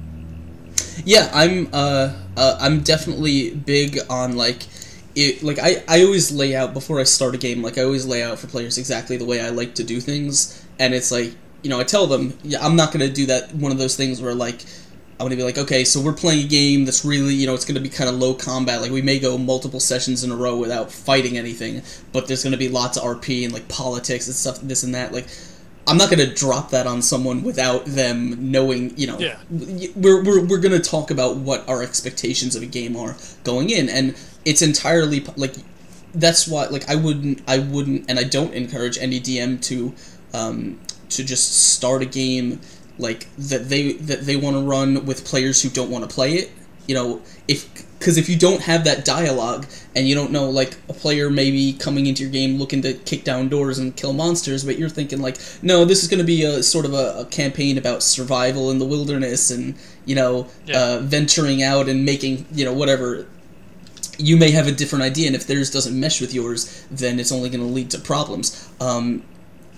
Speaker 1: Yeah, I'm uh, uh I'm definitely big on like it like I, I always lay out before I start a game, like I always lay out for players exactly the way I like to do things, and it's like, you know, I tell them, yeah, I'm not gonna do that one of those things where like I'm gonna be like, okay, so we're playing a game that's really, you know, it's gonna be kind of low combat, like we may go multiple sessions in a row without fighting anything, but there's gonna be lots of R P and like politics and stuff, this and that, like I'm not going to drop that on someone without them knowing, you know,
Speaker 2: yeah.
Speaker 1: we're, we're, we're going to talk about what our expectations of a game are going in, and it's entirely, like, that's why, like, I wouldn't, I wouldn't, and I don't encourage any D M to, um, to just start a game, like, that they, that they want to run with players who don't want to play it, you know, if, because if you don't have that dialogue, and you don't know, like, a player maybe coming into your game looking to kick down doors and kill monsters, but you're thinking, like, no, this is going to be a sort of a, a campaign about survival in the wilderness and, you know, yeah. uh, venturing out and making, you know, whatever, you may have a different idea, and if theirs doesn't mesh with yours, then it's only going to lead to problems. Um,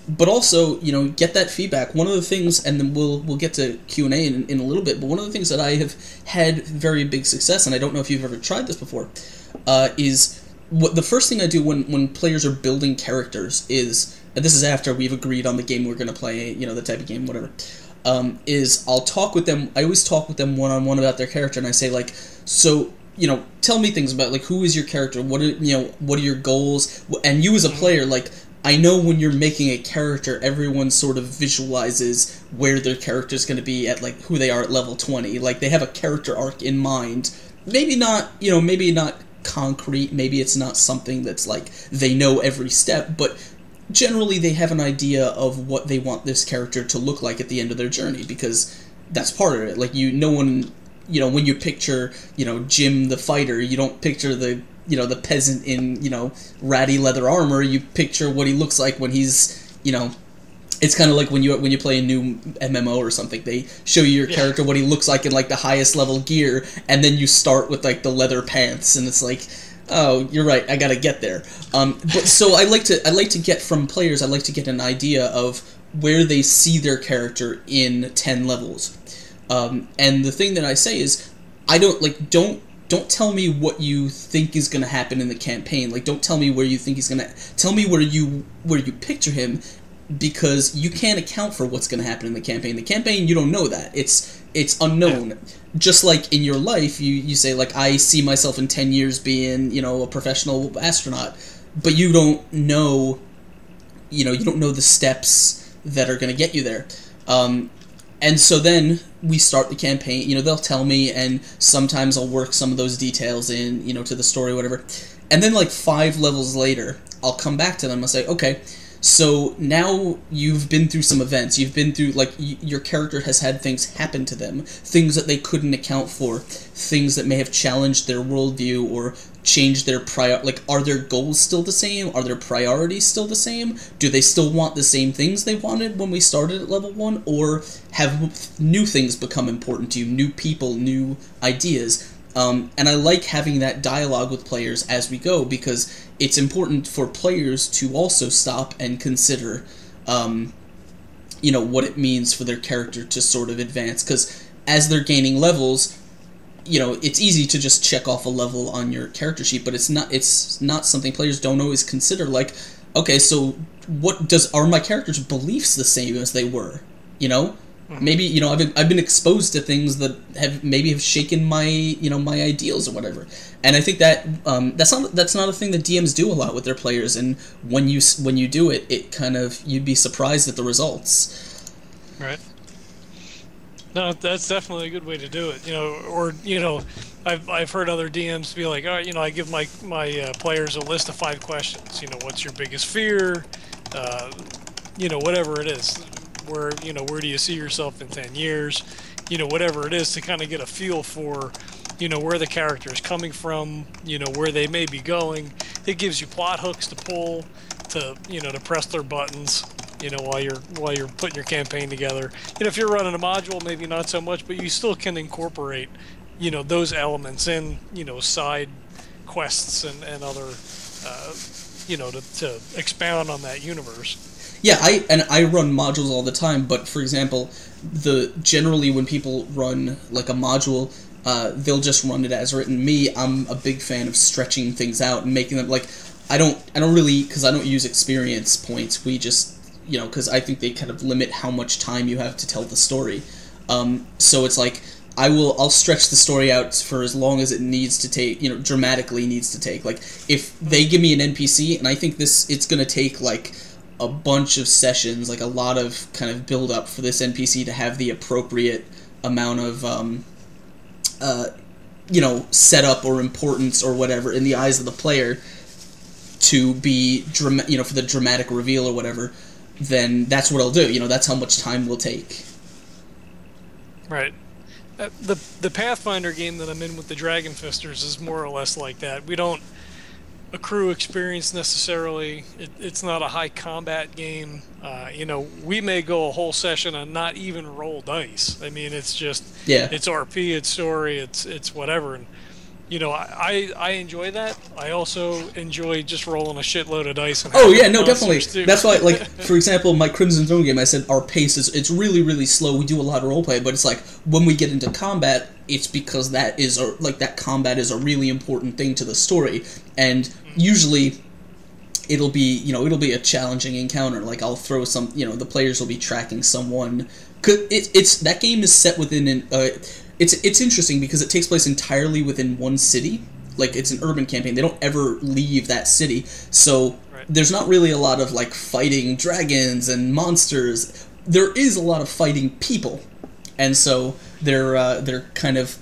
Speaker 1: but also, you know, get that feedback. One of the things, and then we'll we'll get to Q and A in, in a little bit, but one of the things that I have had very big success, and I don't know if you've ever tried this before, uh, is what the first thing I do when, when players are building characters is, and this is after we've agreed on the game we're going to play, you know, the type of game, whatever, um, is I'll talk with them, I always talk with them one-on-one about their character, and I say, like, so, you know, tell me things about, like, who is your character, what are, you know, what are your goals, and you as a player, like, I know when you're making a character, everyone sort of visualizes where their character is going to be at, like, who they are at level twenty. Like, they have a character arc in mind. Maybe not, you know, maybe not concrete. Maybe it's not something that's, like, they know every step. But generally, they have an idea of what they want this character to look like at the end of their journey. Because that's part of it. Like, you, no one, you know, when you picture, you know, Jim the fighter, you don't picture the... you know, the peasant in, you know, ratty leather armor. You picture what he looks like when he's, you know, it's kind of like when you when you play a new M M O or something. They show you your yeah. character, what he looks like in, like, the highest level gear, and then you start with, like, the leather pants, and it's like, oh, you're right, I gotta get there. Um, but so I like to I like to get from players, I like to get an idea of where they see their character in ten levels. Um, and the thing that I say is, I don't, like, don't Don't tell me what you think is going to happen in the campaign. Like, don't tell me where you think he's going to... Tell me where you where you picture him, because you can't account for what's going to happen in the campaign. The campaign, you don't know that. It's it's unknown. Yeah. Just like in your life, you, you say, like, I see myself in ten years being, you know, a professional astronaut. But you don't know... You know, you don't know the steps that are going to get you there. Um... And so then we start the campaign, you know, they'll tell me, and sometimes I'll work some of those details in, you know, to the story or whatever. And then, like, five levels later, I'll come back to them and say, okay, so now you've been through some events, you've been through, like, y your character has had things happen to them, things that they couldn't account for, things that may have challenged their worldview or changed their prior, like, are their goals still the same? Are their priorities still the same? Do they still want the same things they wanted when we started at level one? Or have new things become important to you? New people, new ideas? Um, and I like having that dialogue with players as we go, because it's important for players to also stop and consider, um, you know, what it means for their character to sort of advance. Because as they're gaining levels, you know, it's easy to just check off a level on your character sheet, but it's not it's not something players don't always consider. Like, okay, so what does are my character's beliefs the same as they were? You know? Maybe, you know, I've been, I've been exposed to things that have maybe have shaken my, you know, my ideals or whatever. And I think that um, that's not that's not a thing that D Ms do a lot with their players. And when you when you do it, it kind of, you'd be surprised at the results.
Speaker 2: Right. No, that's definitely a good way to do it. You know, or you know, I've I've heard other D Ms be like, all right, you know, I give my my uh, players a list of five questions. You know, what's your biggest fear? Uh, you know, whatever it is. Where, you know, where do you see yourself in ten years, you know, whatever it is, to kind of get a feel for, you know, where the character is coming from, you know, where they may be going. It gives you plot hooks to pull, to, you know, to press their buttons, you know, while you're while you're putting your campaign together. You know, if you're running a module, maybe not so much, but you still can incorporate, you know, those elements in, you know, side quests and, and other, uh, you know, to, to expound on that universe.
Speaker 1: Yeah, I and I run modules all the time, but for example, the generally when people run like a module, uh, they'll just run it as written. Me, I'm a big fan of stretching things out and making them, like, I don't I don't really, because I don't use experience points. We just, you know, because I think they kind of limit how much time you have to tell the story. Um, so it's like, I will I'll stretch the story out for as long as it needs to take, you know, dramatically needs to take. Like, if they give me an N P C and I think this it's gonna take like a bunch of sessions, like a lot of kind of build up for this N P C to have the appropriate amount of, um, uh, you know, setup or importance or whatever in the eyes of the player to be, dram- you know, for the dramatic reveal or whatever, then that's what I'll do. You know, that's how much time will take.
Speaker 2: Right. Uh, the the Pathfinder game that I'm in with the Dragon Fisters is more or less like that. We don't accrue experience necessarily. It, it's not a high combat game. Uh, you know, we may go a whole session and not even roll dice. I mean, it's just,
Speaker 1: yeah,
Speaker 2: it's R P, it's story, it's it's whatever. And you know, I, I I enjoy that. I also enjoy just rolling a shitload of dice. And
Speaker 1: Oh yeah, no, definitely.
Speaker 2: too.
Speaker 1: That's why, like, for example, my Crimson Throne game, I said our pace is it's really really slow. We do a lot of roleplay, but it's like when we get into combat, it's because that is a, like that combat is a really important thing to the story, and usually it'll be you know it'll be a challenging encounter. Like I'll throw some you know the players will be tracking someone. Cause it, it's that game is set within an. Uh, It's it's interesting because it takes place entirely within one city. Like, it's an urban campaign. They don't ever leave that city. So
Speaker 2: Right.
Speaker 1: there's not really a lot of, like, fighting dragons and monsters. There is a lot of fighting people. And so they're, uh, they're kind of...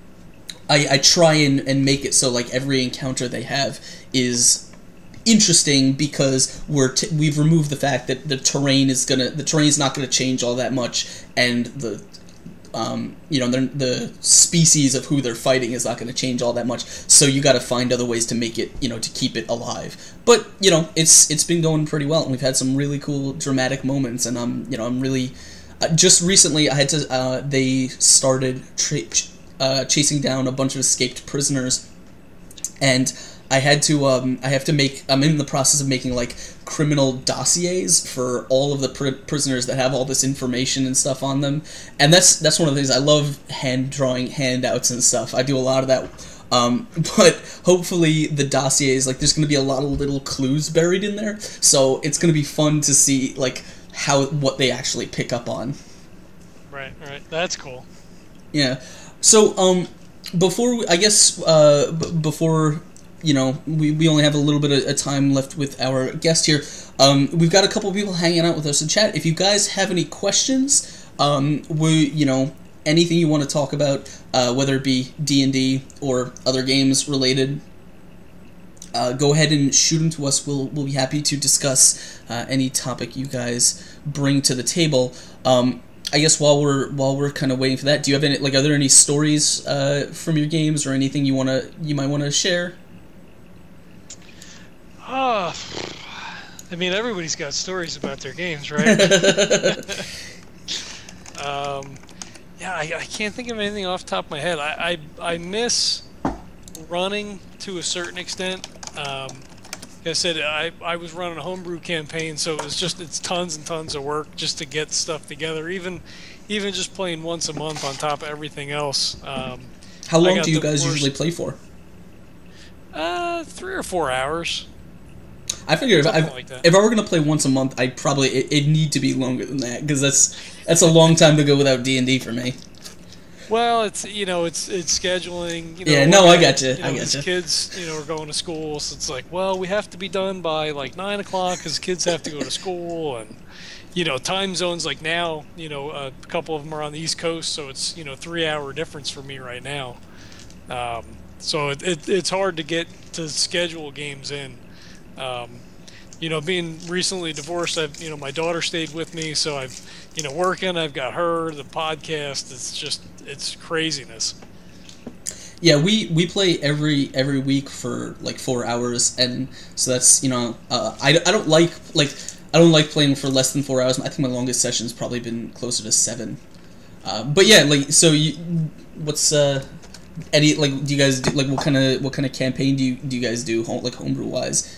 Speaker 1: I, I try and, and make it so, like, every encounter they have is interesting because we're t- we've removed the fact that the terrain is gonna... The terrain's not gonna change all that much, and the... Um, you know, the species of who they're fighting is not going to change all that much. So you got to find other ways to make it, you know, to keep it alive. But you know, it's it's been going pretty well, and we've had some really cool dramatic moments. And I'm, you know, I'm really uh, just recently I had to. Uh, they started tra- ch- uh, chasing down a bunch of escaped prisoners, and I had to. Um, I have to make. I'm in the process of making like criminal dossiers for all of the pr- prisoners that have all this information and stuff on them, and that's that's one of the things I love, hand drawing handouts and stuff. I do a lot of that, um, but hopefully the dossiers, like, there's going to be a lot of little clues buried in there, so it's going to be fun to see like how what they actually pick up on.
Speaker 2: Right, right. That's cool.
Speaker 1: Yeah. So um, before we, I guess uh, b- before. You know, we, we only have a little bit of time left with our guest here. Um, we've got a couple of people hanging out with us in chat. If you guys have any questions, um, we you know anything you want to talk about, uh, whether it be D and D or other games related, uh, go ahead and shoot them to us. We'll we'll be happy to discuss uh, any topic you guys bring to the table. Um, I guess while we're while we're kind of waiting for that, do you have any like are there any stories uh, from your games or anything you wanna you might want to share?
Speaker 2: Oh, I mean, everybody's got stories about their games, right? um, yeah, I, I can't think of anything off the top of my head. I, I, I miss running to a certain extent. Um, like I said, I, I was running a homebrew campaign, so it was just it's tons and tons of work just to get stuff together. Even even just playing once a month on top of everything else. Um,
Speaker 1: How long do you guys worst, usually play for?
Speaker 2: Uh, three or four hours.
Speaker 1: I figured if I,
Speaker 2: like
Speaker 1: if I were going to play once a month, I'd probably it, it'd need to be longer than that because that's that's a long time to go without D and D for me.
Speaker 2: Well, it's you know it's it's scheduling. You know,
Speaker 1: yeah, no, I got you.
Speaker 2: you know,
Speaker 1: I got you.
Speaker 2: Kids, you know, are going to school, so it's like, well, we have to be done by like nine o'clock because kids have to go to school, and you know, time zones like now. You know, a couple of them are on the East Coast, so it's you know three hour difference for me right now. Um, so it, it it's hard to get to schedule games in. Um, you know, being recently divorced, I've, you know, my daughter stayed with me, so I've, you know, working, I've got her, the podcast, it's just, it's craziness.
Speaker 1: Yeah, we, we play every every week for like four hours, and so that's, you know, uh, I, I don't like, like, I don't like playing for less than four hours. I think my longest session's probably been closer to seven. Uh, but yeah, like, so you, what's, uh, any, like, do you guys, do, like, what kind of, what kind of campaign do you, do you guys do, home, like, homebrew-wise?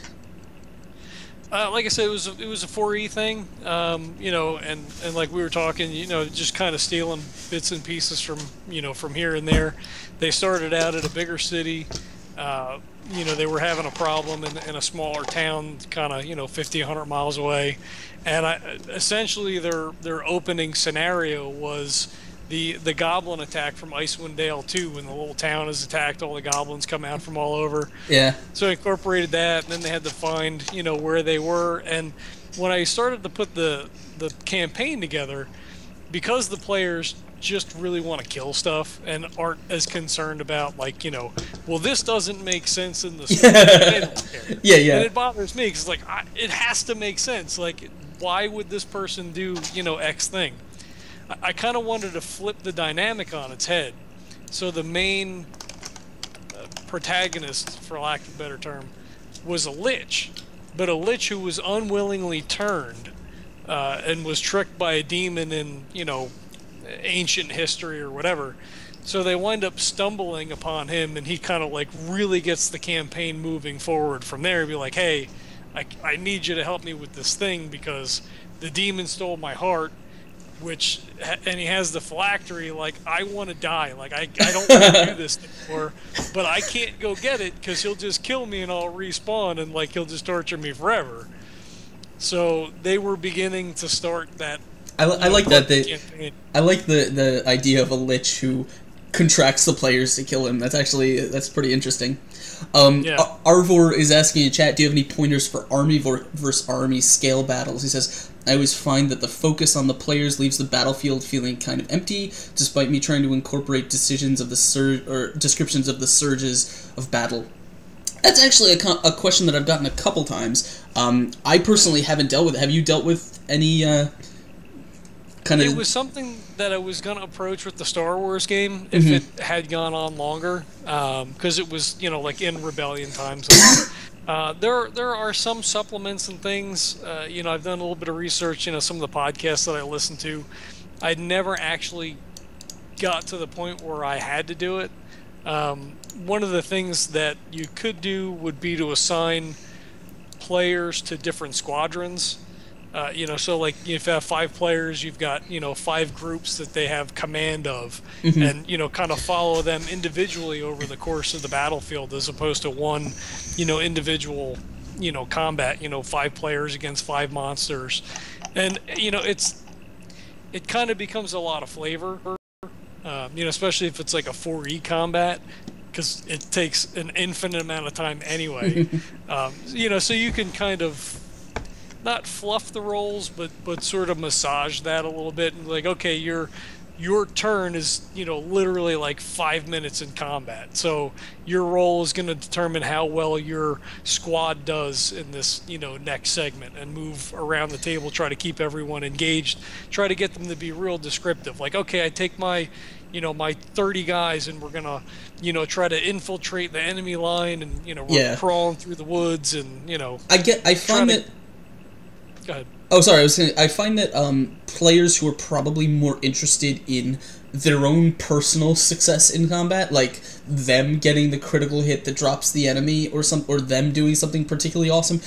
Speaker 2: Uh, like I said, it was a, it was a four E thing, um, you know, and, and like we were talking, you know, just kind of stealing bits and pieces from, you know, from here and there. They started out at a bigger city, uh, you know, they were having a problem in, in a smaller town, kind of, you know, fifty, a hundred miles away, and I, essentially their their opening scenario was the the goblin attack from Icewind Dale two, when the little town is attacked, all the goblins come out from all over.
Speaker 1: Yeah.
Speaker 2: So I incorporated that, and then they had to find, you know, where they were. And when I started to put the the campaign together, because the players just really want to kill stuff and aren't as concerned about, like, you know, well, this doesn't make sense in the story. They don't care.
Speaker 1: Yeah, yeah.
Speaker 2: And it bothers me because, like, I, it has to make sense. Like, why would this person do, you know, X thing? I kind of wanted to flip the dynamic on its head. So the main uh, protagonist, for lack of a better term, was a lich, but a lich who was unwillingly turned uh, and was tricked by a demon in, you know, ancient history or whatever. So they wind up stumbling upon him, and he kind of like really gets the campaign moving forward from there. Be like, hey, I, I need you to help me with this thing because the demon stole my heart, which, and he has the phylactery, like, I want to die. Like, I, I don't want to do this anymore, but I can't go get it because he'll just kill me and I'll respawn and, like, he'll just torture me forever. So they were beginning to start that.
Speaker 1: I, li- I like that. They,
Speaker 2: campaign.
Speaker 1: I like the, the idea of a lich who contracts the players to kill him. That's actually, that's pretty interesting. Um,
Speaker 2: Yeah.
Speaker 1: Arvor is asking in chat, do you have any pointers for army versus army scale battles? He says, I always find that the focus on the players leaves the battlefield feeling kind of empty, despite me trying to incorporate decisions of the sur- or descriptions of the surges of battle. That's actually a, co- a question that I've gotten a couple times. Um, I personally haven't dealt with it. Have you dealt with any uh, kind of...
Speaker 2: It was something that I was going to approach with the Star Wars game if mm-hmm. it had gone on longer, because um, it was, you know, like in Rebellion times. Uh, there, there are some supplements and things. Uh, you know, I've done a little bit of research. You know, some of the podcasts that I listen to, I never actually got to the point where I had to do it. Um, one of the things that you could do would be to assign players to different squadrons. Uh, you know, so like if you have five players, you've got, you know, five groups that they have command of, mm-hmm. and, you know, kind of follow them individually over the course of the battlefield as opposed to one, you know, individual, you know, combat, you know, five players against five monsters. And, you know, it's, it kind of becomes a lot of flavor, um, you know, especially if it's like a four E combat, because it takes an infinite amount of time anyway. um, you know, so you can kind of not fluff the rolls, but but sort of massage that a little bit, and like, okay, your your turn is, you know, literally like five minutes in combat, so your role is going to determine how well your squad does in this, you know, next segment, and move around the table, try to keep everyone engaged, try to get them to be real descriptive, like, okay, I take my, you know, my thirty guys and we're gonna, you know, try to infiltrate the enemy line, and, you know, we're
Speaker 1: yeah.
Speaker 2: crawling through the woods, and, you know,
Speaker 1: I get I find that.
Speaker 2: Go ahead.
Speaker 1: Oh, sorry. I was saying, I find that um, players who are probably more interested in their own personal success in combat, like them getting the critical hit that drops the enemy, or some, or them doing something particularly awesome,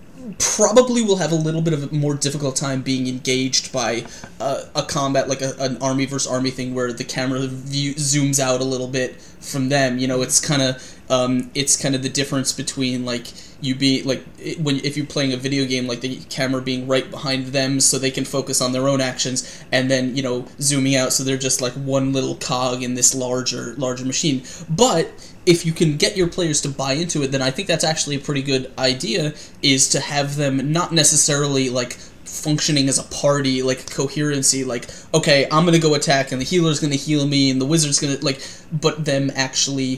Speaker 1: probably will have a little bit of a more difficult time being engaged by uh, a combat, like a, an army versus army thing, where the camera view, zooms out a little bit from them. You know, it's kind of um, it's kind of the difference between, like, you be like it, when if you're playing a video game, like the camera being right behind them so they can focus on their own actions, and then, you know, zooming out so they're just like one little cog in this larger larger machine. But if you can get your players to buy into it, then I think that's actually a pretty good idea, is to have them not necessarily like functioning as a party, like coherency, like, okay, I'm gonna go attack and the healer's gonna heal me and the wizard's gonna, like, but them actually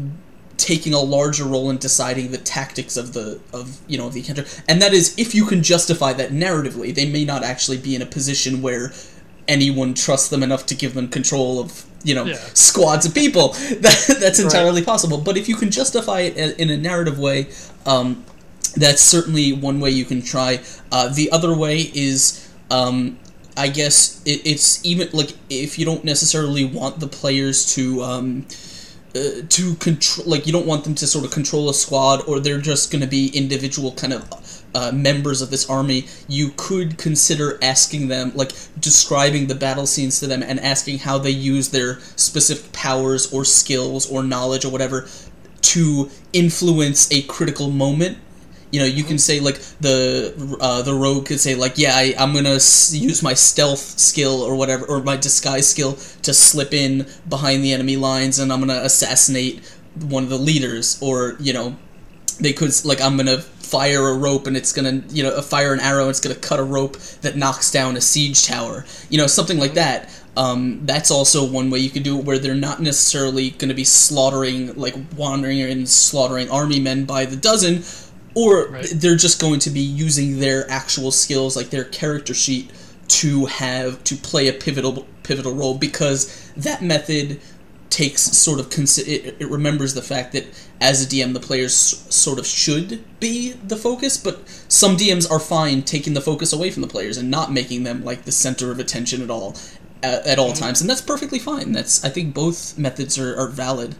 Speaker 1: taking a larger role in deciding the tactics of the, of, you know, of the encounter. And that is, if you can justify that narratively. They may not actually be in a position where anyone trusts them enough to give them control of, you know, yeah. squads of people. That, that's entirely right. possible. But if you can justify it in a narrative way, um, that's certainly one way you can try. Uh, the other way is, um, I guess, it, it's even, like, if you don't necessarily want the players to, um, uh, to control, like, you don't want them to sort of control a squad, or they're just going to be individual kind of uh, members of this army, you could consider asking them, like, describing the battle scenes to them and asking how they use their specific powers or skills or knowledge or whatever to influence a critical moment. You know, you can say, like, the uh, the rogue could say, like, yeah, I, I'm gonna s- use my stealth skill or whatever, or my disguise skill to slip in behind the enemy lines, and I'm gonna assassinate one of the leaders. Or, you know, they could, like, I'm gonna fire a rope and it's gonna, you know, fire an arrow and it's gonna cut a rope that knocks down a siege tower. You know, something like that. Um, that's also one way you could do it, where they're not necessarily gonna be slaughtering, like, wandering and slaughtering army men by the dozen, or right. they're just going to be using their actual skills, like their character sheet, to have to play a pivotal pivotal role, because that method takes sort of consi- it, it remembers the fact that as a D M the players sort of should be the focus, but some D Ms are fine taking the focus away from the players and not making them like the center of attention at all. at, at all
Speaker 2: Mm-hmm.
Speaker 1: times, and that's perfectly fine. That's I think both methods are, are valid.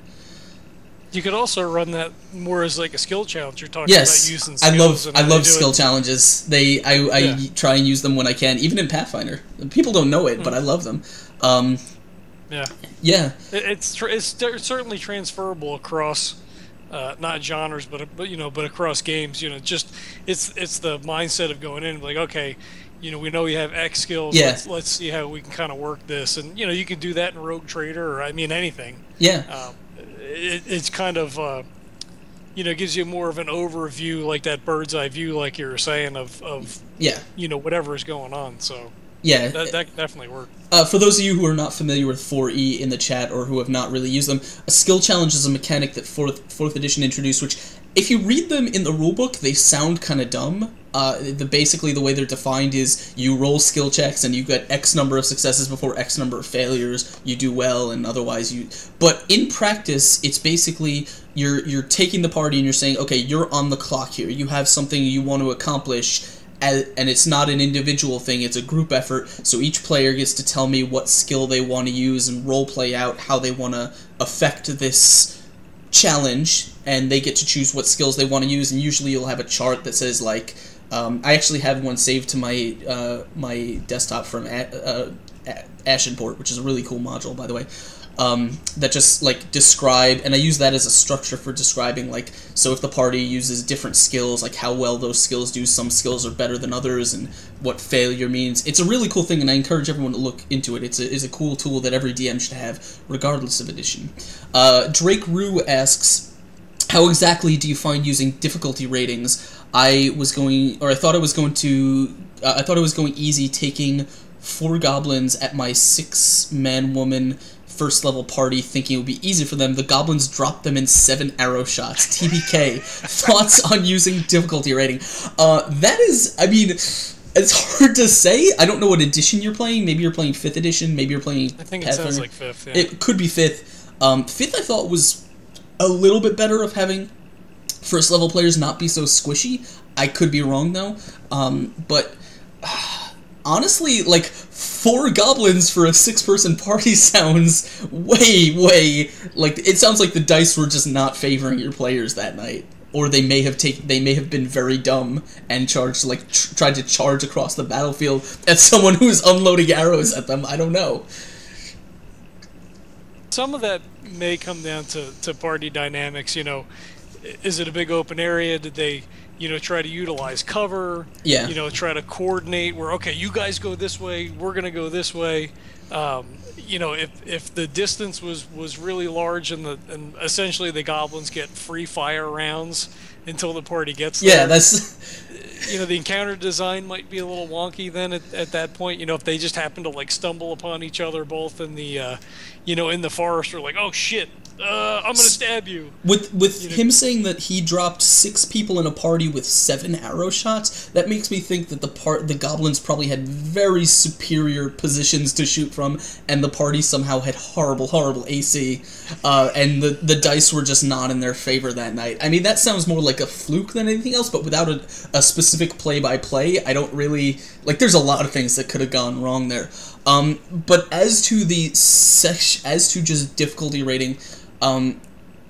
Speaker 2: You could also run that more as like a skill challenge. You're talking
Speaker 1: Yes,
Speaker 2: about using
Speaker 1: I
Speaker 2: skills.
Speaker 1: love
Speaker 2: and
Speaker 1: I
Speaker 2: how they
Speaker 1: love
Speaker 2: do
Speaker 1: skill
Speaker 2: it.
Speaker 1: challenges. They I, I
Speaker 2: Yeah.
Speaker 1: try and use them when I can, even in Pathfinder. People don't know it, but I love them. Um,
Speaker 2: Yeah,
Speaker 1: yeah,
Speaker 2: it, it's tr- it's cer- certainly transferable across uh, not genres, but but you know, but across games. You know, just it's it's the mindset of going in like, okay, you know, we know you have X skills.
Speaker 1: Yeah.
Speaker 2: Let's let's see how we can kind of work this, and you know, you can do that in Rogue Trader, or I mean, anything.
Speaker 1: yeah.
Speaker 2: Um, it, it's kind of uh, you know, gives you more of an overview, like that bird's eye view, like you were saying, of of
Speaker 1: Yeah,
Speaker 2: you know, whatever is going on. So
Speaker 1: yeah.
Speaker 2: that that definitely worked.
Speaker 1: Uh, for those of you who are not familiar with four E in the chat or who have not really used them, a skill challenge is a mechanic that fourth, fourth edition introduced, which, if you read them in the rulebook, they sound kind of dumb. Uh, the Basically, the way they're defined is you roll skill checks and you get X number of successes before X number of failures. You do well, and otherwise you... But in practice, it's basically you're you're taking the party and you're saying, okay, you're on the clock here. You have something you want to accomplish, and it's not an individual thing, it's a group effort, so each player gets to tell me what skill they want to use and role play out how they want to affect this challenge, and they get to choose what skills they want to use, and usually you'll have a chart that says, like, um, I actually have one saved to my uh, my desktop from a- uh, Ashenport, which is a really cool module, by the way. Um, that just, like, describe, and I use that as a structure for describing, like, so if the party uses different skills, like how well those skills do, some skills are better than others, and what failure means. It's a really cool thing, and I encourage everyone to look into it. It's a, it's a cool tool that every D M should have, regardless of edition. Uh, Drake Rue asks, how exactly do you find using difficulty ratings? I was going, or I thought I was going to, uh, I thought I was going easy taking four goblins at my six-man-woman first level party thinking it would be easy for them. The goblins dropped them in seven arrow shots. T B K. Thoughts on using difficulty rating? Uh, that is, I mean, it's hard to say. I don't know what edition you're playing. Maybe you're playing fifth edition. Maybe you're playing
Speaker 2: I think it
Speaker 1: Pathfinder.
Speaker 2: sounds like fifth. Yeah.
Speaker 1: It could be fifth. Um, fifth I thought was a little bit better of having first level players not be so squishy. I could be wrong though. Um, but uh, honestly, like, four goblins for a six-person party sounds way, way... Like, it sounds like the dice were just not favoring your players that night. Or they may have taken, they may have been very dumb and charged, like, tr tried to charge across the battlefield at someone who's unloading arrows at them. I don't know.
Speaker 2: Some of that may come down to, to party dynamics, you know. Is it a big open area? Did they, you know, try to utilize cover?
Speaker 1: Yeah.
Speaker 2: You know, try to coordinate where, okay, you guys go this way, we're going to go this way. Um, you know, if if the distance was, was really large and the and essentially the goblins get free fire rounds until the party gets there.
Speaker 1: Yeah, that's...
Speaker 2: You know, the encounter design might be a little wonky then at, at that point. You know, if they just happen to, like, stumble upon each other both in the, uh, you know, in the forest, or like, oh, shit, uh, I'm going to stab you.
Speaker 1: With with
Speaker 2: You know-
Speaker 1: him saying that he dropped six people in a party with seven arrow shots, that makes me think that the part the goblins probably had very superior positions to shoot from, and the party somehow had horrible, horrible A C, uh, and the the dice were just not in their favor that night. I mean, that sounds more like a fluke than anything else, but without a, a specific play-by-play, I don't really... Like, there's a lot of things that could have gone wrong there. Um, but as to the sex, as to just difficulty rating, um,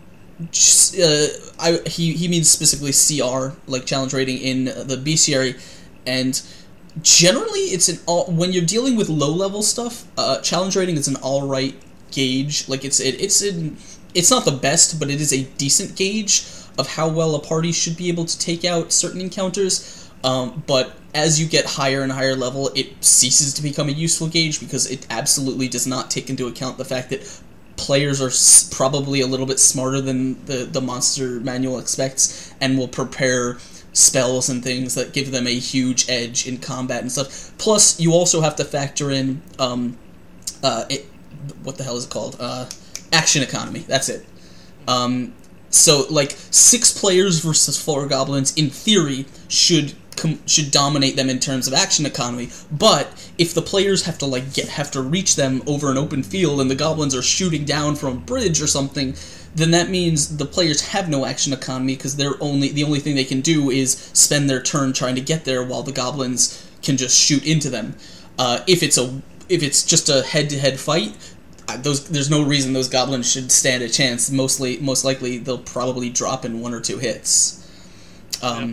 Speaker 1: just, uh, I he he means specifically C R, like challenge rating in the bestiary, and generally it's an all when you're dealing with low level stuff. Uh, challenge rating is an all right gauge. Like it's it, it's in it's not the best, but it is a decent gauge of how well a party should be able to take out certain encounters. Um, but as you get higher and higher level, it ceases to become a useful gauge because it absolutely does not take into account the fact that players are s probably a little bit smarter than the, the monster manual expects and will prepare spells and things that give them a huge edge in combat and stuff. Plus, you also have to factor in, um, uh, it, what the hell is it called? Uh, action economy. That's it. Um, so, like, six players versus four goblins, in theory, should com should dominate them in terms of action economy, but if the players have to, like, get have to reach them over an open field and the goblins are shooting down from a bridge or something, then that means the players have no action economy because they're only the only thing they can do is spend their turn trying to get there while the goblins can just shoot into them. Uh, if it's a if it's just a head-to-head fight, those there's no reason those goblins should stand a chance. Mostly, most likely, they'll probably drop in one or two hits. Um,
Speaker 2: yeah.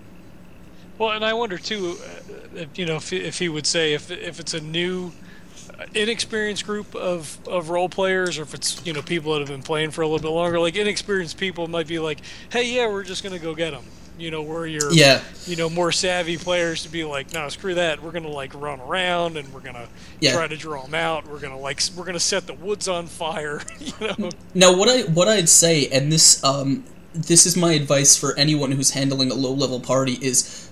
Speaker 2: Well, and I wonder too, if, you know, if, if he would say if if it's a new, inexperienced group of of role players, or if it's, you know, people that have been playing for a little bit longer. Like inexperienced people might be like, "Hey, yeah, we're just gonna go get them." You know, where you're,
Speaker 1: yeah.
Speaker 2: you know, more savvy players to be like, "No, screw that. We're gonna like run around and we're gonna
Speaker 1: yeah.
Speaker 2: try to draw them out. We're gonna like we're gonna set the woods on fire." You know.
Speaker 1: Now, what I what I'd say, and this um this is my advice for anyone who's handling a low level party, is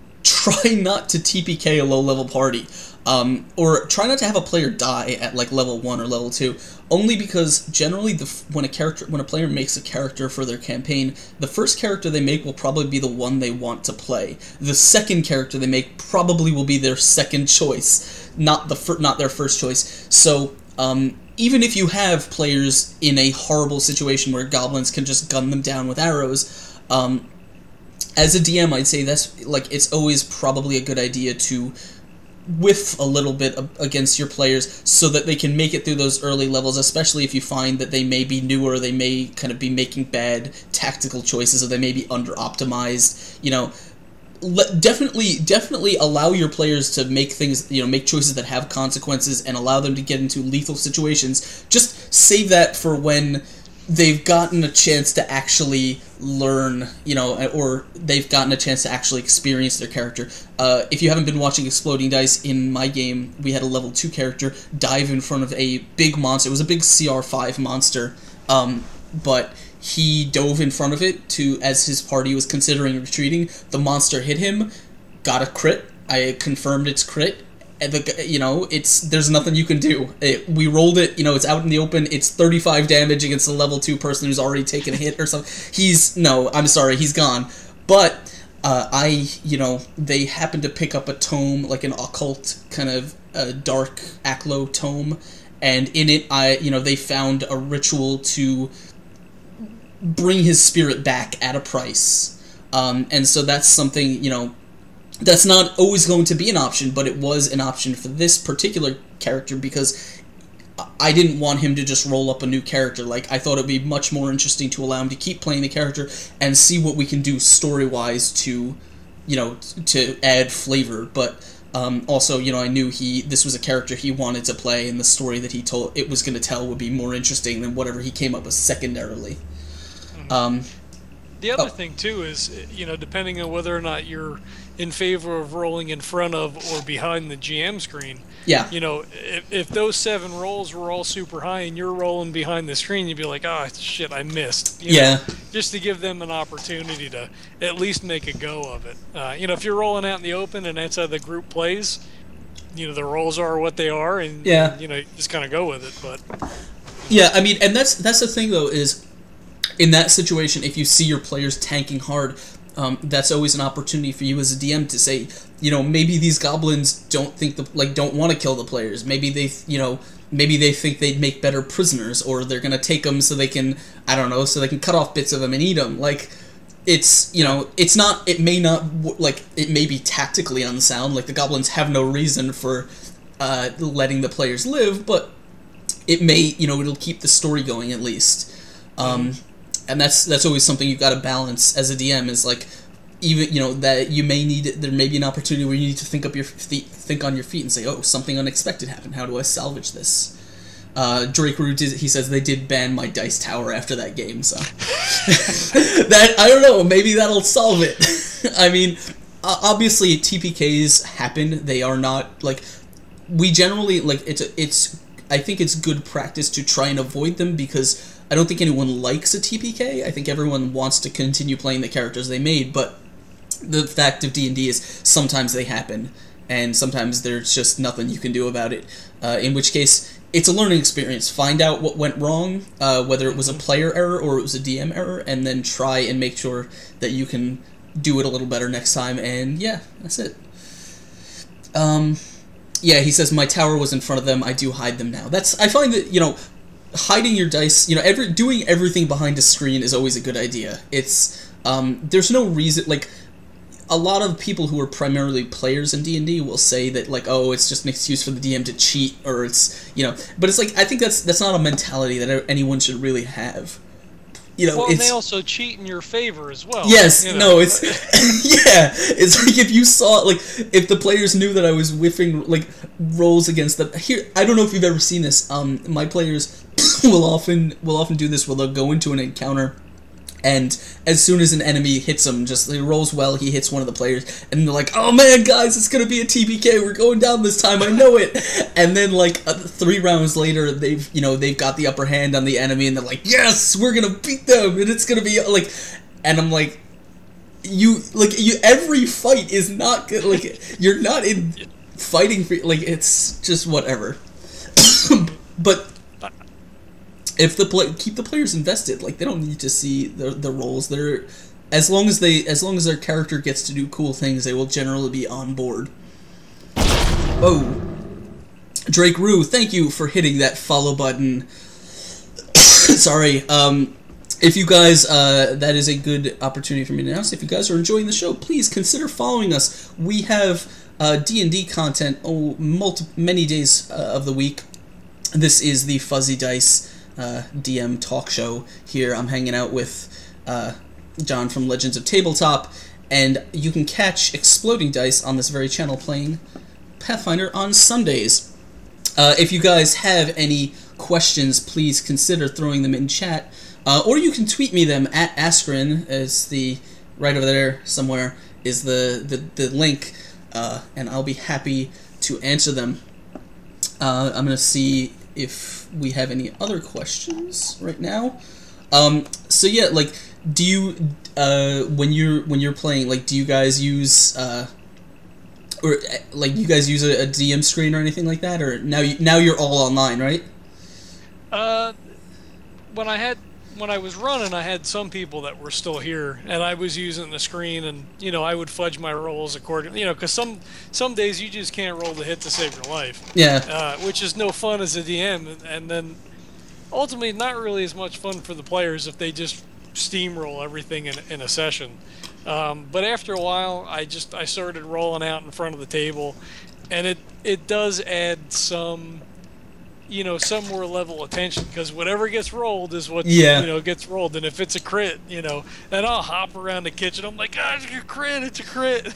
Speaker 1: try not to T P K a low level party, um, or try not to have a player die at like level one or level two. Only because generally, the when a character when a player makes a character for their campaign, the first character they make will probably be the one they want to play. The second character they make probably will be their second choice, not the fir not their first choice. So um, even if you have players in a horrible situation where goblins can just gun them down with arrows, um, as a D M, I'd say that's like it's always probably a good idea to whiff a little bit against your players so that they can make it through those early levels, especially if you find that they may be newer, they may kind of be making bad tactical choices, or they may be under-optimized. You know, let, definitely definitely allow your players to make things, you know, make choices that have consequences and allow them to get into lethal situations. Just save that for when they've gotten a chance to actually learn, you know, or they've gotten a chance to actually experience their character. Uh, if you haven't been watching Exploding Dice, in my game, we had a level two character dive in front of a big monster. It was a big C R five monster, um, but he dove in front of it to as his party was considering retreating. The monster hit him, got a crit. I confirmed its crit. And the, you know, it's there's nothing you can do. It, we rolled it, you know, it's out in the open. It's thirty-five damage against a level two person who's already taken a hit or something. He's, no, I'm sorry, he's gone. But uh, I, you know, they happened to pick up a tome, like an occult kind of uh, dark Aklo tome, and in it, I, you know, they found a ritual to bring his spirit back at a price. Um, and so that's something, you know, that's not always going to be an option, but it was an option for this particular character because I didn't want him to just roll up a new character. Like, I thought it would be much more interesting to allow him to keep playing the character and see what we can do story-wise to, you know, to add flavor. But um, also, you know, I knew he this was a character he wanted to play, and the story that he told it was going to tell would be more interesting than whatever he came up with secondarily.
Speaker 2: Mm-hmm.
Speaker 1: Um,
Speaker 2: the other
Speaker 1: oh.
Speaker 2: thing, too, is, you know, depending on whether or not you're in favor of rolling in front of or behind the G M screen.
Speaker 1: Yeah.
Speaker 2: You know, if, if those seven rolls were all super high and you're rolling behind the screen, you'd be like, ah, oh, shit, I missed. You
Speaker 1: yeah.
Speaker 2: know, just to give them an opportunity to at least make a go of it. Uh, you know, if you're rolling out in the open and that's how the group plays, you know, the rolls are what they are, and,
Speaker 1: yeah.
Speaker 2: and you know, you just kind of go with it. But
Speaker 1: yeah, I mean, and that's that's the thing, though, is in that situation, if you see your players tanking hard, Um, that's always an opportunity for you as a D M to say, you know, maybe these goblins don't think the like don't want to kill the players. Maybe they, you know, maybe they think they'd make better prisoners, or they're gonna take them so they can, I don't know, so they can cut off bits of them and eat them. Like, it's, you know, it's not. It may not like it may be tactically unsound. Like, the goblins have no reason for uh, letting the players live, but it may, you know, it'll keep the story going at least. Um, mm-hmm. And that's that's always something you've got to balance as a D M, is like, even, you know, that you may need, there may be an opportunity where you need to think up your feet, think on your feet and say, oh, something unexpected happened. How do I salvage this? Uh, Drake Rue did, he says they did ban my dice tower after that game, so that, I don't know, maybe that'll solve it. I mean, obviously T P Ks happen. They are not like we generally like. It's a, it's I think it's good practice to try and avoid them, because I don't think anyone likes a T P K. I think everyone wants to continue playing the characters they made, but the fact of D and D is sometimes they happen, and sometimes there's just nothing you can do about it, uh, in which case it's a learning experience. Find out what went wrong, uh, whether it was a player error or it was a D M error, and then try and make sure that you can do it a little better next time, and yeah, that's it. Um, yeah, he says, my tower was in front of them, I do hide them now. That's, I find that, you know, hiding your dice, you know, every doing everything behind a screen is always a good idea. It's um, there's no reason, like, a lot of people who are primarily players in D and D will say that, like, oh, it's just an excuse for the D M to cheat, or it's, you know, but it's like, I think that's that's not a mentality that anyone should really have. You know,
Speaker 2: well,
Speaker 1: it's,
Speaker 2: and they also cheat in your favor as well.
Speaker 1: Yes,
Speaker 2: you know?
Speaker 1: no, it's, yeah, it's like if you saw, like, if the players knew that I was whiffing, like, rolls against them, here, I don't know if you've ever seen this, um, my players will often, will often do this, where they'll go into an encounter, and as soon as an enemy hits him, just he rolls well, he hits one of the players, and they're like, "Oh man, guys, it's gonna be a T B K. We're going down this time. I know it." And then, like uh, three rounds later, they've you know they've got the upper hand on the enemy, and they're like, "Yes, we're gonna beat them, and it's gonna be like," and I'm like, "You like you every fight is not good. Like you're not in fighting for like it's just whatever." But if the play, keep the players invested, like they don't need to see the the roles. They're as long as they as long as their character gets to do cool things, they will generally be on board. Oh, Drake Rue, thank you for hitting that follow button. Sorry. Um, if you guys, uh, that is a good opportunity for me to announce. If you guys are enjoying the show, please consider following us. We have uh, D and D content oh, multi many days uh, of the week. This is the Fuzzy Dice Uh, D M talk show here. I'm hanging out with uh, John from Legends of Tabletop, and you can catch Exploding Dice on this very channel playing Pathfinder on Sundays. Uh, if you guys have any questions, please consider throwing them in chat, uh, or you can tweet me them at Askren, as the right over there somewhere is the the, the link, uh, and I'll be happy to answer them. Uh, I'm gonna see if we have any other questions right now. Um, so yeah, like, do you, uh, when you're, when you're playing, like, do you guys use, uh, or, like, you guys use a, a D M screen or anything like that, or now you, now you're all online, right?
Speaker 2: Uh, when I had, when I was running, I had some people that were still here, and I was using the screen, and, you know, I would fudge my rolls accordingly, you know, because some, some days you just can't roll the hit to save your life.
Speaker 1: Yeah.
Speaker 2: Uh, which is no fun as a D M, and, and then ultimately not really as much fun for the players if they just steamroll everything in, in a session. Um, but after a while, I just, I started rolling out in front of the table, and it, it does add some, you know, some more level attention, because whatever gets rolled is what,
Speaker 1: yeah.
Speaker 2: you know, gets rolled. And if it's a crit, you know, then I'll hop around the kitchen. I'm like, "God, it's a crit, it's a crit."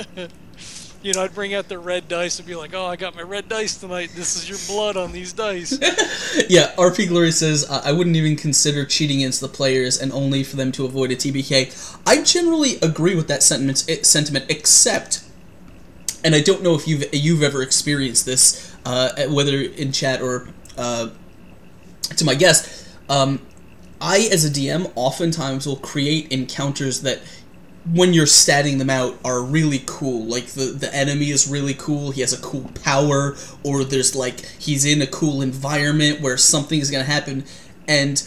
Speaker 2: You know, I'd bring out the red dice and be like, "Oh, I got my red dice tonight. This is your blood on these dice."
Speaker 1: Yeah, R P Glory says, uh, I wouldn't even consider cheating against the players and only for them to avoid a T B K. I generally agree with that sentiment, sentiment except, and I don't know if you've, you've ever experienced this, uh, whether in chat or uh, to my guest, um, I, as a D M, oftentimes will create encounters that, when you're statting them out, are really cool. Like, the, the enemy is really cool, he has a cool power, or there's, like, he's in a cool environment where something is going to happen, and,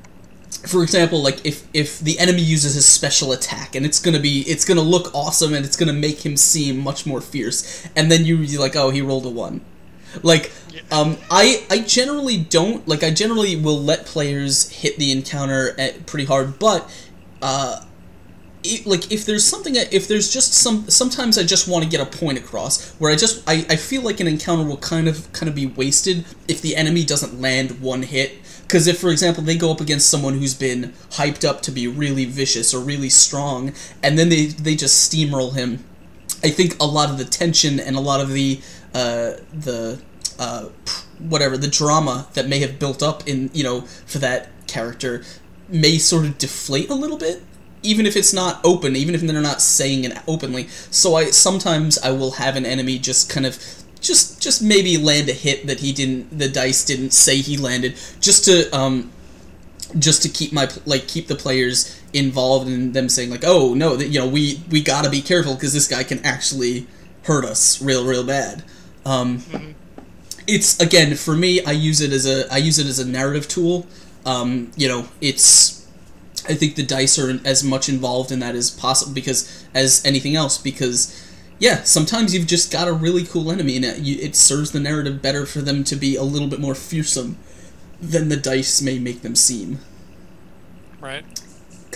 Speaker 1: for example, like, if, if the enemy uses his special attack, and it's gonna be, it's gonna look awesome, and it's gonna make him seem much more fierce, and then you, you're like, oh, he rolled a one. Like, um, I, I generally don't, like, I generally will let players hit the encounter at pretty hard, but, uh, It, like, if there's something, if there's just some, sometimes I just want to get a point across, where I just, I, I feel like an encounter will kind of, kind of be wasted if the enemy doesn't land one hit, because if, for example, they go up against someone who's been hyped up to be really vicious or really strong, and then they, they just steamroll him, I think a lot of the tension and a lot of the, uh, the, uh, whatever, the drama that may have built up in, you know, for that character may sort of deflate a little bit. Even if it's not open, even if they're not saying it openly. So I sometimes I will have an enemy just kind of, just just maybe land a hit that he didn't, the dice didn't say he landed, just to um, just to keep my like keep the players involved in them saying like, oh no, that you know we we gotta be careful because this guy can actually hurt us real real bad. Um, mm-hmm. It's again for me, I use it as a I use it as a narrative tool. Um, you know, it's. I think the dice are as much involved in that as possible, because as anything else, because, yeah, sometimes you've just got a really cool enemy, and it, it serves the narrative better for them to be a little bit more fearsome than the dice may make them seem.
Speaker 2: Right.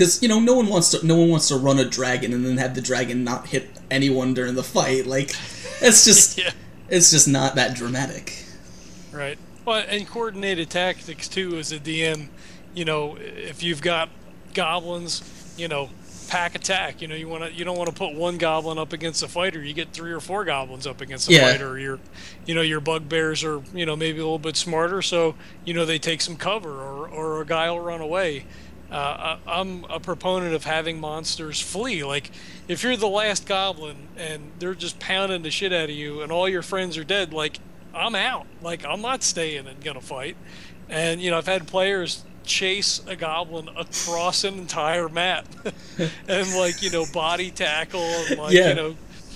Speaker 1: because you know no one wants to no one wants to run a dragon and then have the dragon not hit anyone during the fight. Like, it's just yeah. it's just not that dramatic.
Speaker 2: Right. Well, and coordinated tactics too as a D M. You know, if you've got goblins, you know, pack attack. You know, you want to you don't want to put one goblin up against a fighter. You get three or four goblins up against a
Speaker 1: yeah.
Speaker 2: fighter. Your, you know, your bugbears are you know maybe a little bit smarter, so you know they take some cover, or or a guy will run away. Uh, I, I'm a proponent of having monsters flee. Like, if you're the last goblin and they're just pounding the shit out of you, and all your friends are dead, like, I'm out. Like, I'm not staying and gonna fight. And you know, I've had players chase a goblin across an entire map and like you know body tackle and like yeah. you know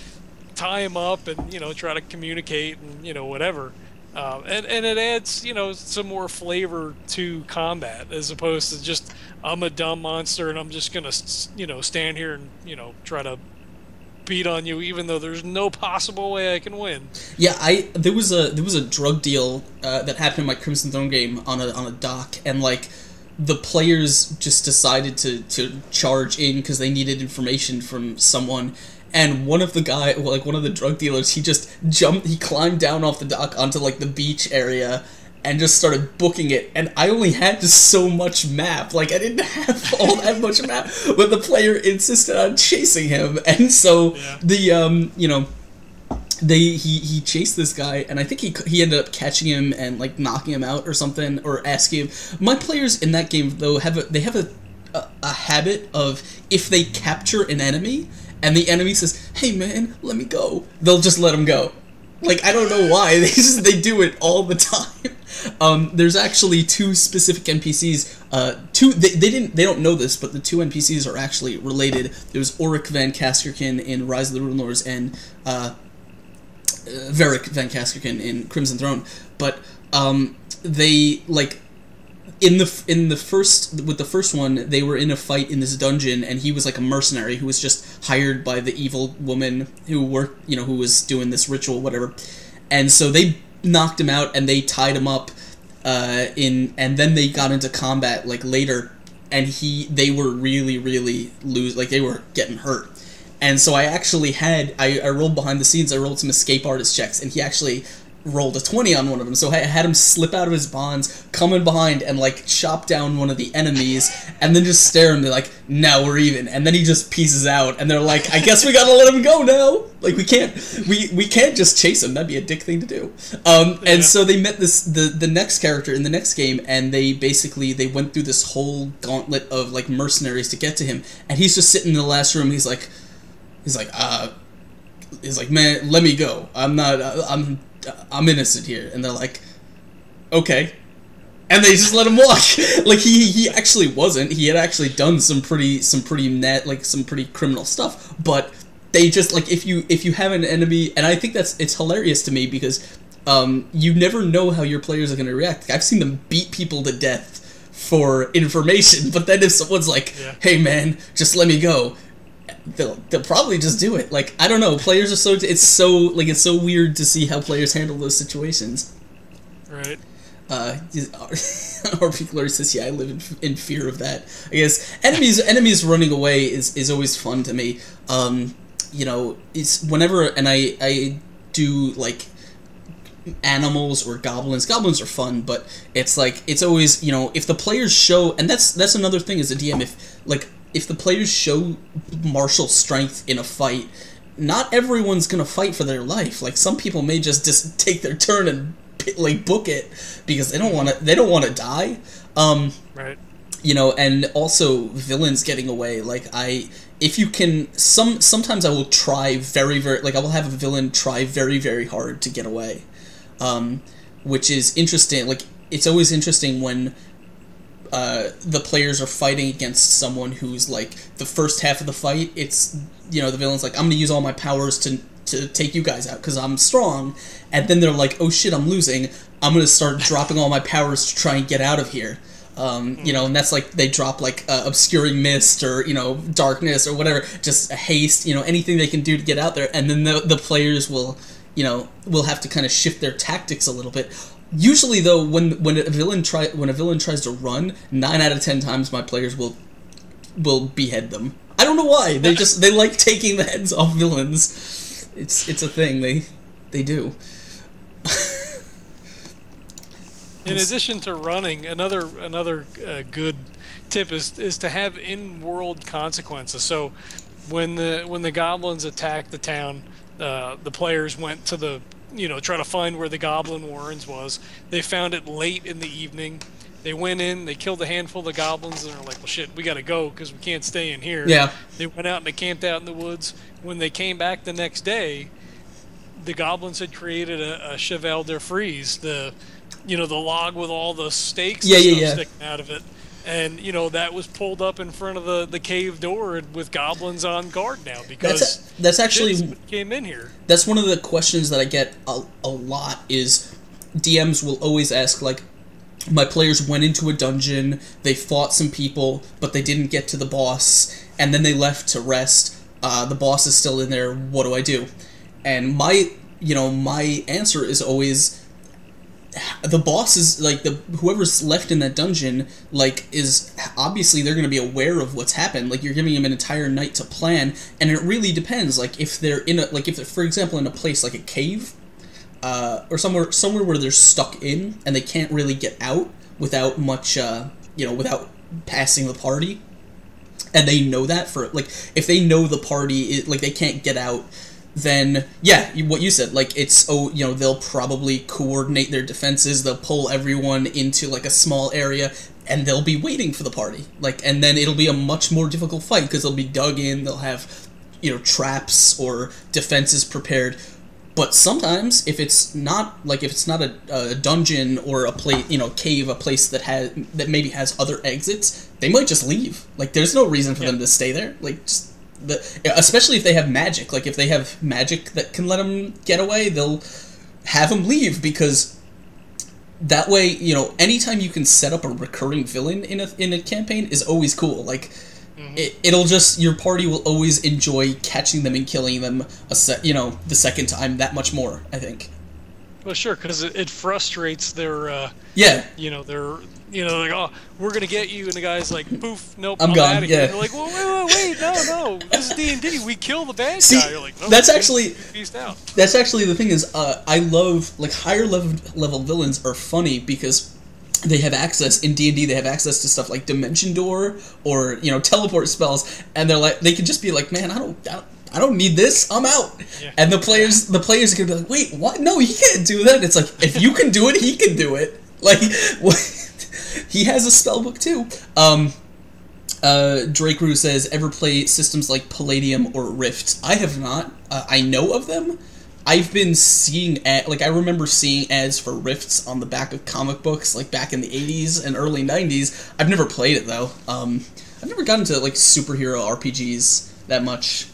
Speaker 2: tie him up and you know try to communicate and you know whatever um, and and it adds you know some more flavor to combat as opposed to just I'm a dumb monster and I'm just gonna you know stand here and you know try to beat on you even though there's no possible way I can win.
Speaker 1: Yeah, I there was a there was a drug deal uh, that happened in my Crimson Throne game on a on a dock, and like the players just decided to to charge in because they needed information from someone, and one of the guy like one of the drug dealers he just jumped he climbed down off the dock onto like the beach area and just started booking it, and I only had just so much map. Like, I didn't have all that much map, but the player insisted on chasing him, and so yeah. the, um, you know, they, he, he chased this guy, and I think he, he ended up catching him and, like, knocking him out or something, or asking him. My players in that game, though, have a, they have a, a, a habit of, if they capture an enemy, and the enemy says, hey man, let me go, they'll just let him go. Like, I don't know why, they just, they do it all the time. Um, there's actually two specific N P Cs. Uh, two they, they didn't they don't know this, but the two N P Cs are actually related. There's Auric Van Kaskerkin in Rise of the Runelords and uh, Varric Van Kaskerkin in Crimson Throne. But um, they like in the in the first with the first one they were in a fight in this dungeon, and he was like a mercenary who was just hired by the evil woman who worked you know who was doing this ritual whatever, and so they knocked him out and they tied him up uh, in and then they got into combat like later, and he they were really really lose like they were getting hurt, and so I actually had I, I rolled behind the scenes I rolled some escape artist checks, and he actually rolled a twenty on one of them, so I had him slip out of his bonds, come in behind and like chop down one of the enemies, and then just stare and they're like, now we're even, and then he just pieces out, and they're like, I guess we gotta let him go now, like we can't we we can't just chase him, that'd be a dick thing to do. Um, and yeah. so they met this the the next character in the next game, and they basically they went through this whole gauntlet of like mercenaries to get to him, and he's just sitting in the last room, he's like he's like uh he's like man, let me go, I'm not uh, I'm I'm innocent here, and they're like, okay, and they just let him walk. Like he he actually wasn't. He had actually done some pretty some pretty net like some pretty criminal stuff, but they just like if you if you have an enemy, and I think that's it's hilarious to me because um you never know how your players are going to react. I've seen them beat people to death for information, but then if someone's like, yeah. hey man, just let me go, They'll they'll probably just do it. Like, I don't know. Players are so it's so like it's so weird to see how players handle those situations.
Speaker 2: Right.
Speaker 1: Uh, R P Glory says, "Yeah, I live in, in fear of that." I guess enemies enemies running away is, is always fun to me. Um, you know, it's whenever and I I do like animals or goblins. Goblins are fun, but it's like it's always you know if the players show, and that's that's another thing as a D M, if like. If the players show martial strength in a fight, not everyone's gonna fight for their life. Like some people may just just take their turn and like book it because they don't want to. They don't want to die. Um,
Speaker 2: right.
Speaker 1: You know, and also villains getting away. Like I, if you can, some sometimes I will try very very like I will have a villain try very very hard to get away, um, which is interesting. Like it's always interesting when. Uh, the players are fighting against someone who's like the first half of the fight it's you know the villain's like I'm gonna use all my powers to to take you guys out because I'm strong, and then they're like oh shit I'm losing, I'm gonna start dropping all my powers to try and get out of here, um, you know and that's like they drop like uh, obscuring mist or you know darkness or whatever, just haste, you know anything they can do to get out there, and then the, the players will you know will have to kind of shift their tactics a little bit. Usually, though, when when a villain try when a villain tries to run, nine out of ten times my players will will behead them. I don't know why. They just they like taking the heads off villains. It's it's a thing they they do.
Speaker 2: In addition to running, another another uh, good tip is is to have in-world consequences. So when the when the goblins attacked the town, uh, the players went to the you know try to find where the goblin warrens was. They found it late in the evening. They went in, they killed a handful of the goblins, and they're like, well, shit, we gotta go because we can't stay in here.
Speaker 1: Yeah.
Speaker 2: They went out and they camped out in the woods. When they came back the next day, the goblins had created a, a cheval de frise, the you know the log with all the stakes
Speaker 1: yeah,
Speaker 2: and
Speaker 1: yeah,
Speaker 2: stuff
Speaker 1: yeah.
Speaker 2: sticking out of it, and you know that was pulled up in front of the, the cave door with goblins on guard now because
Speaker 1: that's a, that's actually
Speaker 2: came in here.
Speaker 1: That's one of the questions that I get a, a lot is D Ms will always ask, like, my players went into a dungeon, they fought some people, but they didn't get to the boss, and then they left to rest. Uh, the boss is still in there. What do I do? And my, you know, my answer is always, the boss is like the whoever's left in that dungeon, like, is obviously they're going to be aware of what's happened. Like, you're giving them an entire night to plan, and it really depends. Like, if they're in a like if they're, for example, in a place like a cave. Uh, or somewhere somewhere where they're stuck in and they can't really get out without much, uh, you know, without passing the party, and they know that for like if they know the party is, like they can't get out, then yeah, what you said, like it's oh you know they'll probably coordinate their defenses, they'll pull everyone into like a small area, and they'll be waiting for the party, like and then it'll be a much more difficult fight because they'll be dug in, they'll have you know traps or defenses prepared. But sometimes, if it's not like if it's not a, a dungeon or a place, you know, cave, a place that has that maybe has other exits, they might just leave. Like, there's no reason for yeah. them to stay there. Like, just the, especially if they have magic. Like, if they have magic that can let them get away, they'll have them leave because that way, you know, anytime you can set up a recurring villain in a in a campaign is always cool. Like. It, it'll just your party will always enjoy catching them and killing them a se- you know the second time that much more, I think.
Speaker 2: Well, sure, because it, it frustrates their uh,
Speaker 1: yeah
Speaker 2: you know their you know like oh we're gonna get you and the guy's like poof nope
Speaker 1: I'm,
Speaker 2: I'm
Speaker 1: gone
Speaker 2: out of
Speaker 1: yeah
Speaker 2: here. They're like wait wait wait wait no no this is D and D, we kill the bad
Speaker 1: See,
Speaker 2: guy. You're like no,
Speaker 1: that's actually
Speaker 2: peace out.
Speaker 1: That's actually the thing is uh, I love like higher level level villains are funny because they have access in D and D. They have access to stuff like Dimension Door or you know teleport spells, and they're like they can just be like, man, I don't, I don't, I don't need this. I'm out. Yeah. And the players, the players are gonna be like, wait, what? No, he can't do that. It's like if you can do it, he can do it. Like he has a spell book too. Um, uh, Drake Rue says, ever play systems like Palladium or Rift? I have not. Uh, I know of them. I've been seeing, ad, like, I remember seeing ads for Rifts on the back of comic books, like, back in the eighties and early nineties. I've never played it, though. Um, I've never gotten to, like, superhero R P Gs that much.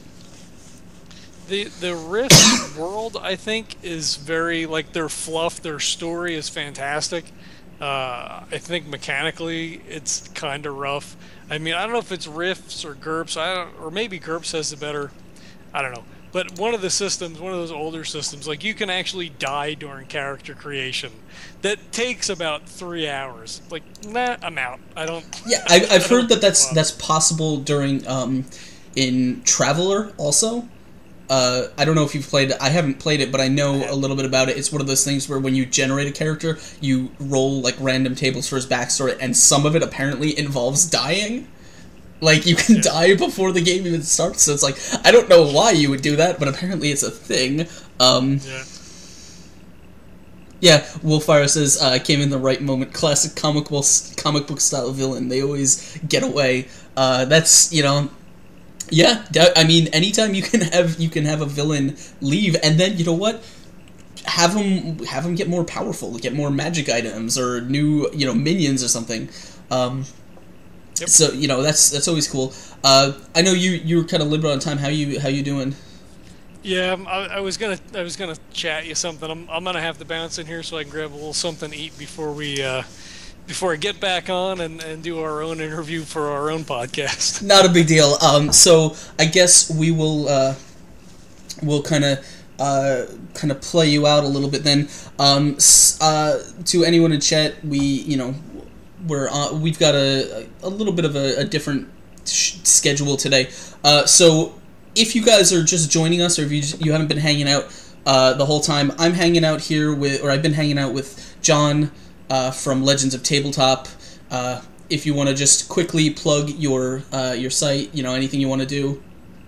Speaker 2: The the Rift world, I think, is very, like, their fluff, their story is fantastic. Uh, I think mechanically it's kind of rough. I mean, I don't know if it's Rifts or GURPS, I don't, or maybe GURPS has the better, I don't know. But one of the systems, one of those older systems, like you can actually die during character creation. That takes about three hours. Like, nah, I'm out. I don't.
Speaker 1: Yeah, I, I've I heard that that's that's possible during um, in Traveler also. Uh, I don't know if you've played it. I haven't played it, but I know a little bit about it. It's one of those things where when you generate a character, you roll like random tables for his backstory, and some of it apparently involves dying. Like, you can yeah. die before the game even starts, so it's like, I don't know why you would do that, but apparently it's a thing. Um,
Speaker 2: yeah.
Speaker 1: Yeah, Wolfire says, uh, came in the right moment. Classic comic book, comic book style villain. They always get away. Uh, that's, you know, yeah, I mean, anytime you can have, you can have a villain leave, and then, you know what? Have them, have them get more powerful, get more magic items, or new, you know, minions or something. Um... Yep. So you know that's that's always cool. Uh, I know you you were kind of limited on time. How you how you doing?
Speaker 2: Yeah, I, I was gonna I was gonna chat you something. I'm I'm gonna have to bounce in here so I can grab a little something to eat before we uh, before I get back on and, and do our own interview for our own podcast.
Speaker 1: Not a big deal. Um, so I guess we will uh, we'll kind of. Uh, kind of play you out a little bit then. Um, uh, to anyone in chat, we you know. We're uh, we've got a a little bit of a, a different sh- schedule today. Uh, so if you guys are just joining us, or if you just, you haven't been hanging out uh, the whole time, I'm hanging out here with, or I've been hanging out with John uh, from Legends of Tabletop. Uh, if you want to just quickly plug your uh, your site, you know, anything you want to do.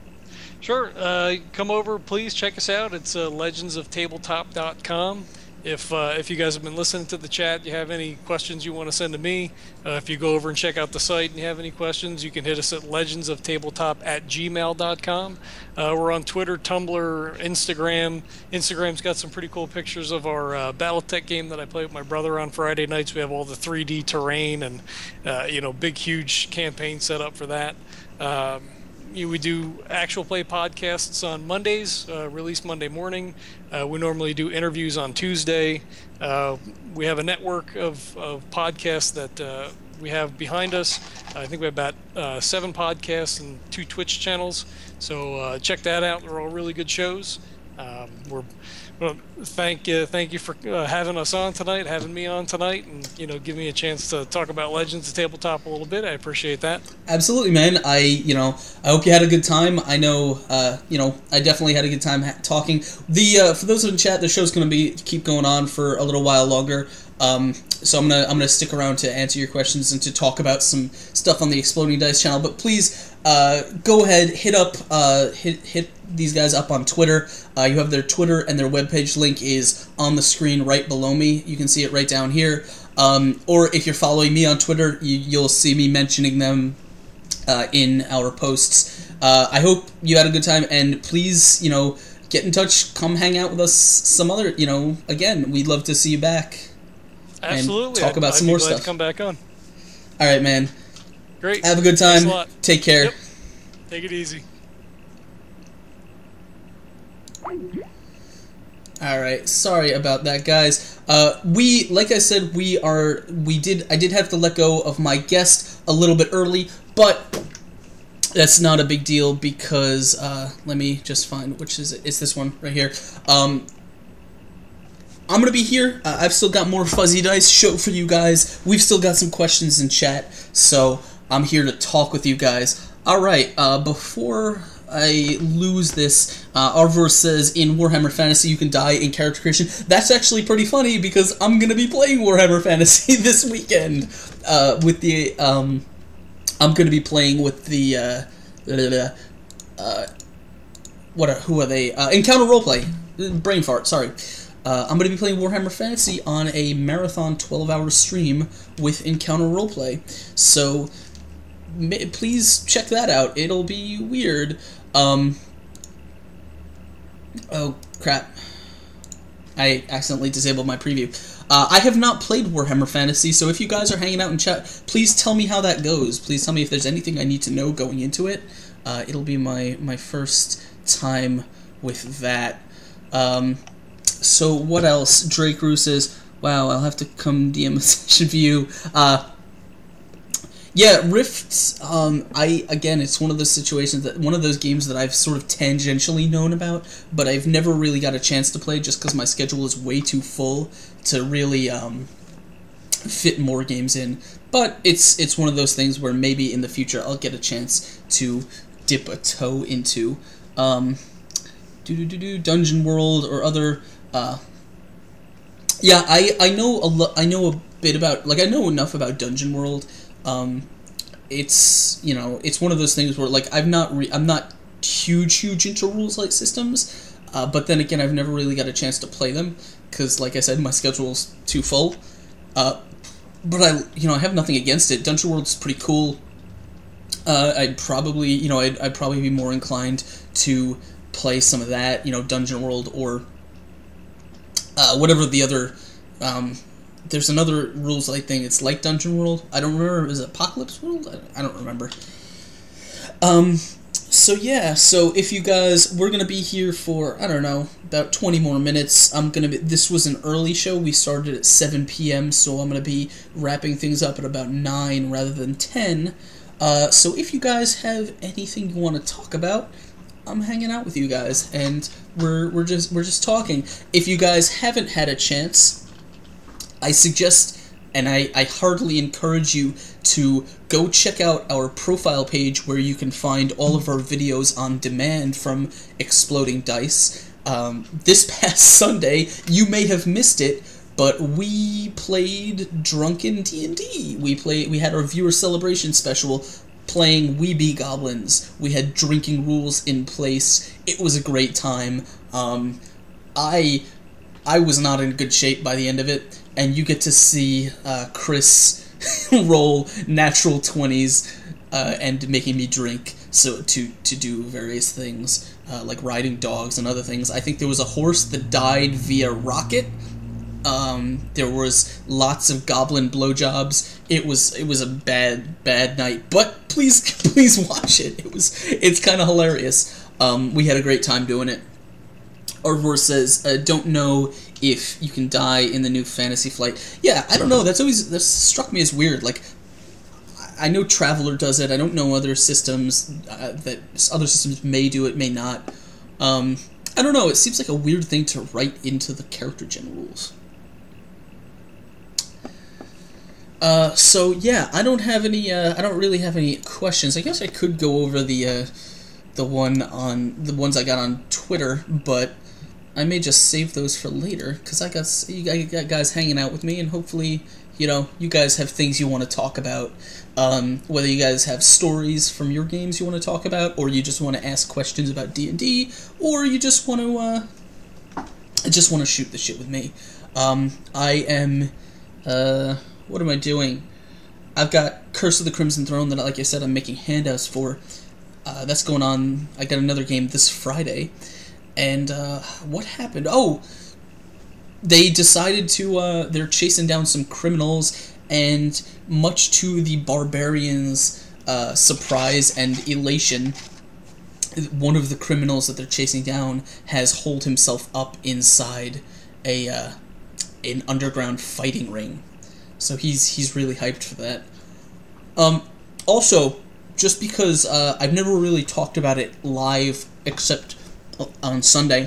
Speaker 2: Sure. Uh, come over, please check us out. It's uh, legends of tabletop dot com. If uh, if you guys have been listening to the chat, you have any questions you want to send to me, uh, if you go over and check out the site and you have any questions, you can hit us at legends of tabletop at gmail dot com. Uh, we're on Twitter, Tumblr, Instagram. Instagram's got some pretty cool pictures of our uh, Battletech game that I play with my brother on Friday nights. We have all the three D terrain and uh, you know, big, huge campaign set up for that. Um, You, we do actual play podcasts on Mondays, uh, release Monday morning. Uh, we normally do interviews on Tuesday. Uh, we have a network of, of podcasts that uh, we have behind us. I think we have about uh, seven podcasts and two Twitch channels. So uh, check that out. They're all really good shows. Um, we're well, thank you, thank you for uh, having us on tonight, having me on tonight, and you know, give me a chance to talk about Legends of Tabletop a little bit. I appreciate that.
Speaker 1: Absolutely, man. I, you know, I hope you had a good time. I know, uh, you know, I definitely had a good time ha- talking. The uh, for those in chat, the show's going to be keep going on for a little while longer. Um, so I'm gonna I'm gonna stick around to answer your questions and to talk about some stuff on the Exploding Dice channel. But please, uh, go ahead, hit up, uh, hit hit these guys up on Twitter. Uh, you have their Twitter and their webpage link is on the screen right below me. You can see it right down here. Um, or if you're following me on Twitter, you, you'll see me mentioning them uh, in our posts. Uh, I hope you had a good time, and please, you know, get in touch. Come hang out with us some other, you know, again, we'd love to see you back.
Speaker 2: Absolutely.
Speaker 1: And talk
Speaker 2: I'd,
Speaker 1: about
Speaker 2: I'd
Speaker 1: some
Speaker 2: be
Speaker 1: more
Speaker 2: glad
Speaker 1: stuff.
Speaker 2: To come back on.
Speaker 1: All right, man.
Speaker 2: Great.
Speaker 1: Have a good time.
Speaker 2: Thanks a lot.
Speaker 1: Take care.
Speaker 2: Yep. Take it easy.
Speaker 1: All right, sorry about that, guys. Uh, we, like I said, we are, we did, I did have to let go of my guest a little bit early, but that's not a big deal because, uh, let me just find, which is it? It's this one right here. Um, I'm going to be here. Uh, I've still got more Fuzzy Dice show for you guys. We've still got some questions in chat, so I'm here to talk with you guys. All right, uh, before I lose this, uh, Arvor says, in Warhammer Fantasy you can die in character creation. That's actually pretty funny because I'm going to be playing Warhammer Fantasy this weekend. Uh, with the, um, I'm going to be playing with the, uh, blah, blah, blah, uh, what are, who are they? Uh, Encounter Roleplay. Brain fart, sorry. Uh, I'm going to be playing Warhammer Fantasy on a marathon twelve hour stream with Encounter Roleplay. So, may, please check that out. It'll be weird. Um, oh, crap. I accidentally disabled my preview. Uh, I have not played Warhammer Fantasy, so if you guys are hanging out in chat, please tell me how that goes. Please tell me if there's anything I need to know going into it. Uh, it'll be my, my first time with that. Um... So what else? Drake Roo says, wow, I'll have to come D M a session for you. Uh, yeah, Rifts, um, I, again, it's one of those situations, that one of those games that I've sort of tangentially known about, but I've never really got a chance to play just because my schedule is way too full to really um, fit more games in. But it's, it's one of those things where maybe in the future I'll get a chance to dip a toe into. Um, do-do-do-do, Dungeon World or other... Uh, yeah, I, I know a lo- I know a bit about, like, I know enough about Dungeon World. Um, it's, you know, it's one of those things where, like, I've not re- I'm not huge, huge into rules-like systems, uh, but then again, I've never really got a chance to play them, because, like I said, my schedule's too full. Uh, but I, you know, I have nothing against it. Dungeon World's pretty cool. Uh, I'd probably, you know, I'd, I'd probably be more inclined to play some of that, you know, Dungeon World or... Uh, whatever the other, um, there's another rules-like thing. It's like Dungeon World. I don't remember. Is it Apocalypse World? I, I don't remember. Um, so yeah. So if you guys, we're gonna be here for I don't know about twenty more minutes. I'm gonna be. This was an early show. We started at seven p m So I'm gonna be wrapping things up at about nine rather than ten. Uh, so if you guys have anything you want to talk about, I'm hanging out with you guys, and we're we're just we're just talking. If you guys haven't had a chance, I suggest and I, I heartily encourage you to go check out our profile page where you can find all of our videos on demand from Exploding Dice. Um, this past Sunday, you may have missed it, but we played Drunken D and D. We played. We had our viewer celebration special playing We Be Goblins. We had drinking rules in place. It was a great time. Um, I I was not in good shape by the end of it, and you get to see uh, Chris roll natural twenties uh, and making me drink so to to do various things. Uh, like riding dogs and other things. I think there was a horse that died via rocket. Um, there was lots of goblin blowjobs. It was it was a bad bad night. But please please watch it. It was it's kind of hilarious. Um, we had a great time doing it. Arvor says, uh, "Don't know if you can die in the new Fantasy Flight." Yeah, I don't know. That's always that struck me as weird. Like, I know Traveler does it. I don't know other systems uh, that other systems may do it, may not. Um, I don't know. It seems like a weird thing to write into the character gen rules. Uh, so yeah, I don't have any. Uh, I don't really have any questions. I guess I could go over the uh, the one on the ones I got on Twitter, but I may just save those for later because I got you got guys hanging out with me, and hopefully, you know, you guys have things you want to talk about. Um, whether you guys have stories from your games you want to talk about, or you just want to ask questions about D and D, or you just want to uh, just want to shoot the shit with me. Um, I am. Uh, what am I doing? I've got Curse of the Crimson Throne that, like I said, I'm making handouts for. Uh, that's going on. I got another game this Friday, and uh, what happened? Oh, they decided to. Uh, they're chasing down some criminals. And much to the barbarians' uh, surprise and elation, one of the criminals that they're chasing down has holed himself up inside a uh, an underground fighting ring. So he's he's really hyped for that. Um, also, just because uh, I've never really talked about it live except on Sunday,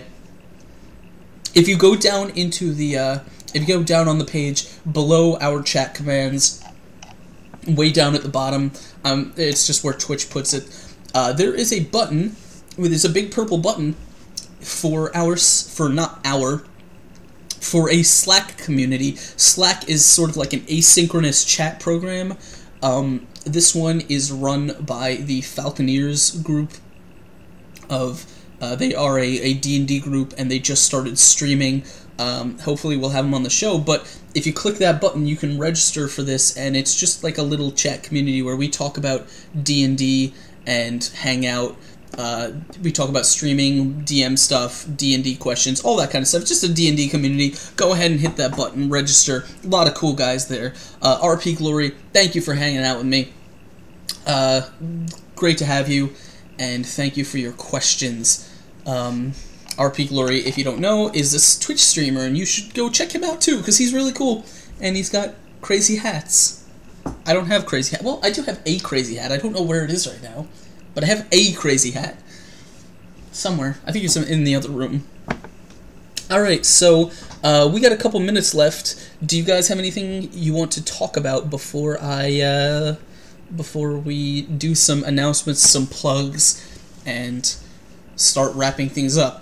Speaker 1: if you go down into the uh, If you go down on the page below our chat commands, way down at the bottom, um, it's just where Twitch puts it, uh, there is a button, there's a big purple button for our, for not our, for a Slack community. Slack is sort of like an asynchronous chat program. Um, this one is run by the Falconeers group of, uh, they are a, a D and D group, and they just started streaming. Um, hopefully we'll have them on the show, but if you click that button, you can register for this, and it's just like a little chat community where we talk about D and D and hang out. Uh, we talk about streaming, D M stuff, D and D questions, all that kind of stuff. It's just a D and D community. Go ahead and hit that button, register. A lot of cool guys there. Uh, R P Glory, thank you for hanging out with me. Uh, great to have you, and thank you for your questions. Um... R P Glory, if you don't know, is this Twitch streamer, and you should go check him out too, because he's really cool, and he's got crazy hats. I don't have crazy hat. Well, I do have a crazy hat. I don't know where it is right now, but I have a crazy hat. Somewhere. I think it's in the other room. Alright, so uh, we got a couple minutes left. Do you guys have anything you want to talk about before I, uh, before we do some announcements, some plugs, and start wrapping things up?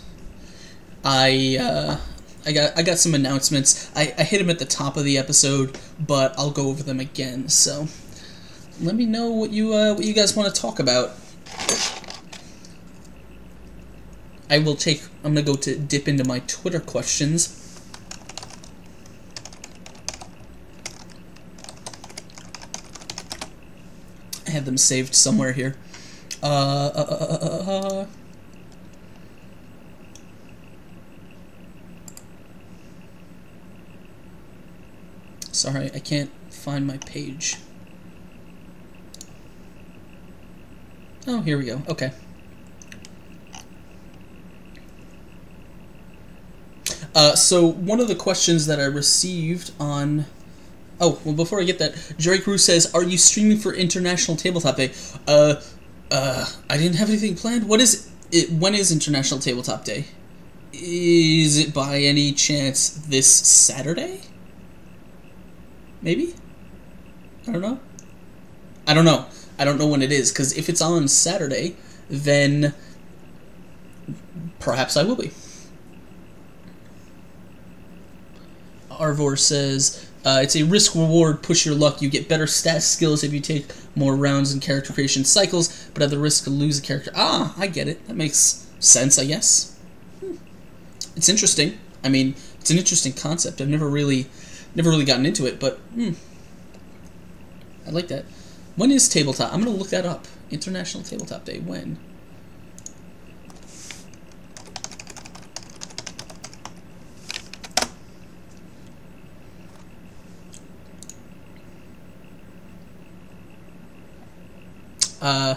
Speaker 1: I uh, I got I got some announcements. I, I hit them at the top of the episode, but I'll go over them again. So let me know what you uh, what you guys want to talk about. I will take. I'm gonna go to dip into my Twitter questions. I have them saved somewhere here. Uh, uh, uh, uh, uh, uh. Sorry, I can't find my page. Oh, here we go. Okay. Uh, so, one of the questions that I received on... Oh, well, before I get that, Jerry Cruz says, are you streaming for International Tabletop Day? Uh, uh, I didn't have anything planned. What is it? When is International Tabletop Day? Is it by any chance this Saturday? maybe? I don't know. I don't know. I don't know when it is, because if it's on Saturday, then perhaps I will be. Arvor says, uh, it's a risk-reward, push your luck. You get better stat skills if you take more rounds in character creation cycles, but at the risk to lose a character. Ah, I get it. That makes sense, I guess. Hmm. It's interesting. I mean, it's an interesting concept. I've never really, never really gotten into it, but hmm. I like that. When is Tabletop? I'm going to look that up. International Tabletop Day. When? Uh,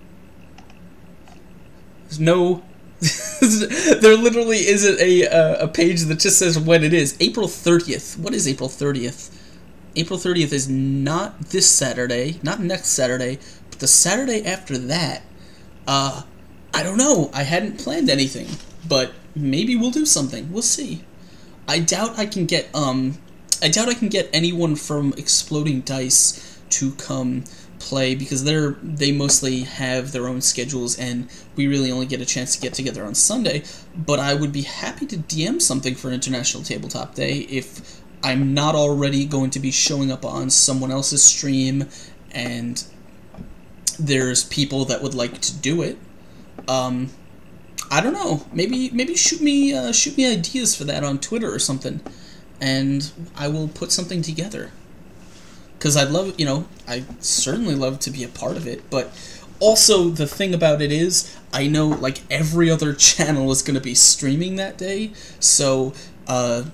Speaker 1: there's no... there literally isn't a, uh, a page that just says when it is. April thirtieth. What is April thirtieth? April thirtieth is not this Saturday, not next Saturday, but the Saturday after that. Uh, I don't know. I hadn't planned anything, but maybe we'll do something. We'll see. I doubt I can get, um, I doubt I can get anyone from Exploding Dice to come play, because they're, they mostly have their own schedules, and we really only get a chance to get together on Sunday, but I would be happy to D M something for International Tabletop Day if I'm not already going to be showing up on someone else's stream, and there's people that would like to do it. Um, I don't know. Maybe maybe shoot me uh, shoot me ideas for that on Twitter or something, and I will put something together. Because I'd love, you know, I certainly love to be a part of it, but also the thing about it is, I know like every other channel is going to be streaming that day, so uh.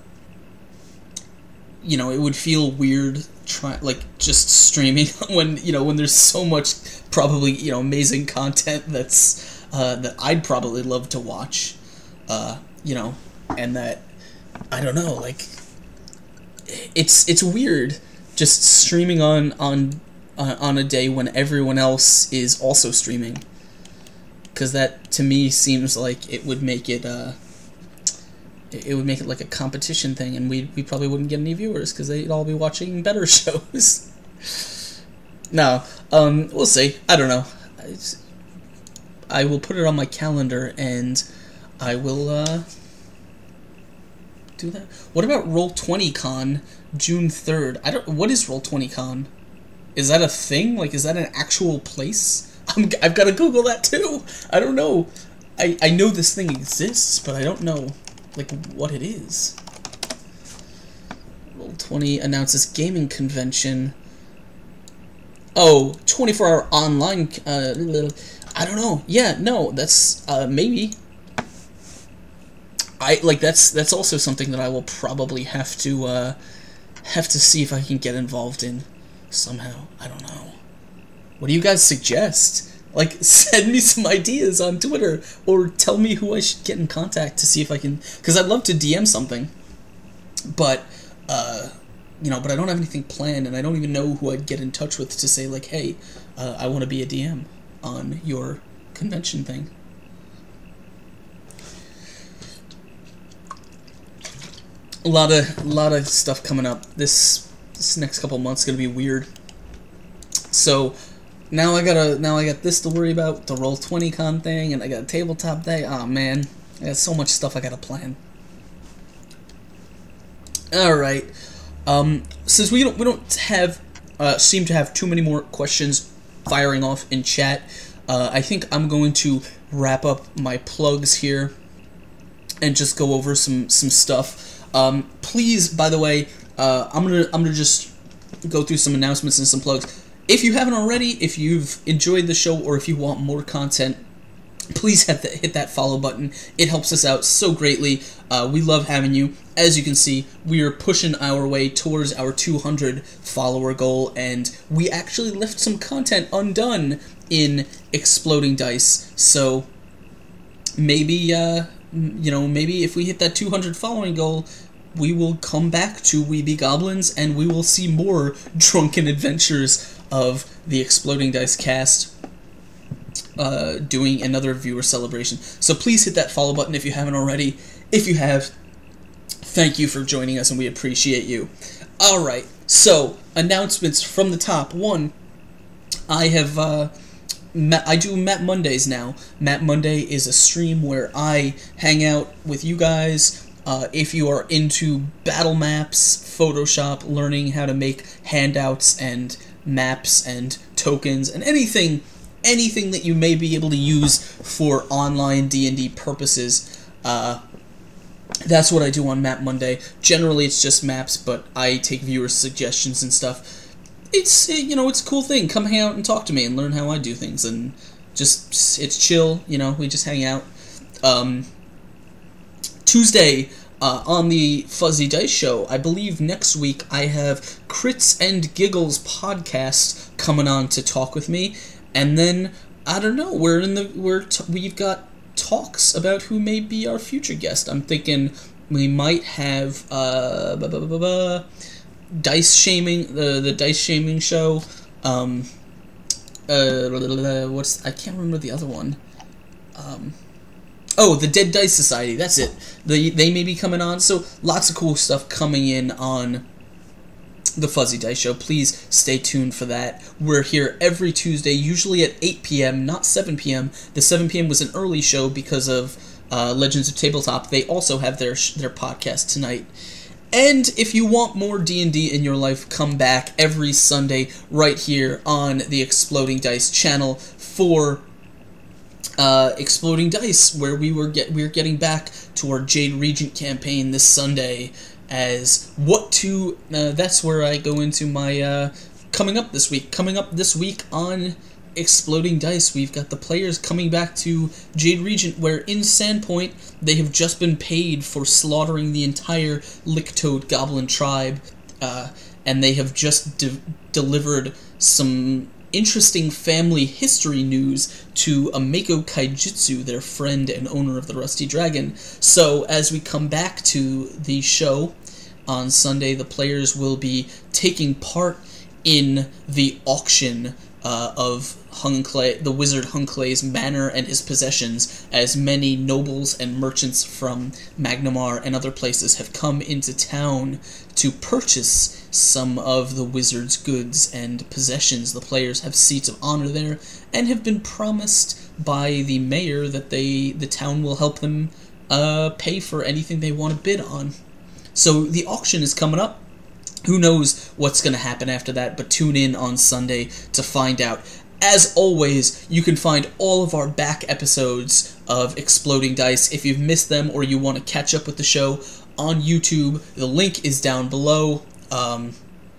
Speaker 1: you know, it would feel weird try like just streaming when, you know, when there's so much probably, you know, amazing content that's uh, that I'd probably love to watch, uh, you know, and that, I don't know, like, it's it's weird just streaming on on uh, on a day when everyone else is also streaming, because that to me seems like it would make it uh it would make it like a competition thing, and we we probably wouldn't get any viewers because they'd all be watching better shows. No, um, we'll see. I don't know. It's, I will put it on my calendar, and I will uh, do that. What about Roll twenty Con June third? I don't. What is Roll twenty Con? Is that a thing? Like, is that an actual place? I'm, I've got to Google that too. I don't know. I I know this thing exists, but I don't know like what it is. Roll twenty announces gaming convention. Oh, twenty-four hour online. Uh, I don't know. Yeah, no, that's uh, maybe. I like that's that's also something that I will probably have to uh, have to see if I can get involved in somehow. I don't know. What do you guys suggest? Like, send me some ideas on Twitter, or tell me who I should get in contact to see if I can, because I'd love to D M something, but, uh, you know, but I don't have anything planned, and I don't even know who I'd get in touch with to say, like, hey, uh, I want to be a D M on your convention thing. A lot of, a lot of stuff coming up. This, this next couple months is going to be weird. So, Now I gotta. Now I got this to worry about, the Roll twenty Con thing, and I got a Tabletop Day. Oh man, I got so much stuff I gotta plan. All right. Um, since we don't we don't have uh, seem to have too many more questions firing off in chat, uh, I think I'm going to wrap up my plugs here and just go over some some stuff. Um, please, by the way, uh, I'm gonna I'm gonna just go through some announcements and some plugs. If you haven't already, if you've enjoyed the show, or if you want more content, please hit, the, hit that follow button. It helps us out so greatly. Uh, we love having you. As you can see, we are pushing our way towards our two hundred follower goal, and we actually left some content undone in Exploding Dice. So maybe, uh, you know, maybe if we hit that two hundred following goal, we will come back to We Be Goblins, and we will see more drunken adventures of the Exploding Dice cast uh, doing another viewer celebration. So please hit that follow button if you haven't already. If you have, thank you for joining us, and we appreciate you. Alright, so, announcements from the top. One, I have, uh, Ma- I do Map Mondays now. Map Monday is a stream where I hang out with you guys. Uh, if you are into battle maps, Photoshop, learning how to make handouts and maps and tokens and anything, anything that you may be able to use for online D and D purposes, uh, that's what I do on Map Monday. Generally, it's just maps, but I take viewers' suggestions and stuff. It's, you know, it's a cool thing. Come hang out and talk to me and learn how I do things, and just, it's chill, you know, we just hang out. Um, Tuesday, uh, on the Fuzzy Dice Show, I believe next week I have Crits and Giggles podcast coming on to talk with me, and then, I don't know, we're in the, we're, t- we've got talks about who may be our future guest. I'm thinking we might have, uh, blah, blah, blah, blah, Dice Shaming, the the Dice Shaming show. Um, uh, what's I can't remember the other one. Um, oh, the Dead Dice Society. That's it. They they may be coming on. So lots of cool stuff coming in on the Fuzzy Dice Show. Please stay tuned for that. We're here every Tuesday, usually at eight p.m., not seven p.m. The seven p.m. was an early show because of uh, Legends of Tabletop. They also have their sh- their podcast tonight. And if you want more D and D in your life, come back every Sunday right here on the Exploding Dice channel for uh, Exploding Dice, where we were get we're getting back to our Jade Regent campaign this Sunday. As what to uh, that's where I go into my uh, coming up this week. Coming up this week on Exploding Dice, we've got the players coming back to Jade Regent, where in Sandpoint they have just been paid for slaughtering the entire Licktoad Goblin tribe, uh, and they have just de- delivered some interesting family history news to Ameko Kaijitsu, their friend and owner of the Rusty Dragon. So as we come back to the show on Sunday, the players will be taking part in the auction Uh, of Hunclay, the wizard Hunclay's manor and his possessions, as many nobles and merchants from Magnamar and other places have come into town to purchase some of the wizard's goods and possessions. The players have seats of honor there and have been promised by the mayor that they the town will help them uh, pay for anything they want to bid on. So the auction is coming up. Who knows what's going to happen after that, but tune in on Sunday to find out. As always, you can find all of our back episodes of Exploding Dice if you've missed them or you want to catch up with the show on YouTube. The link is down below. Um,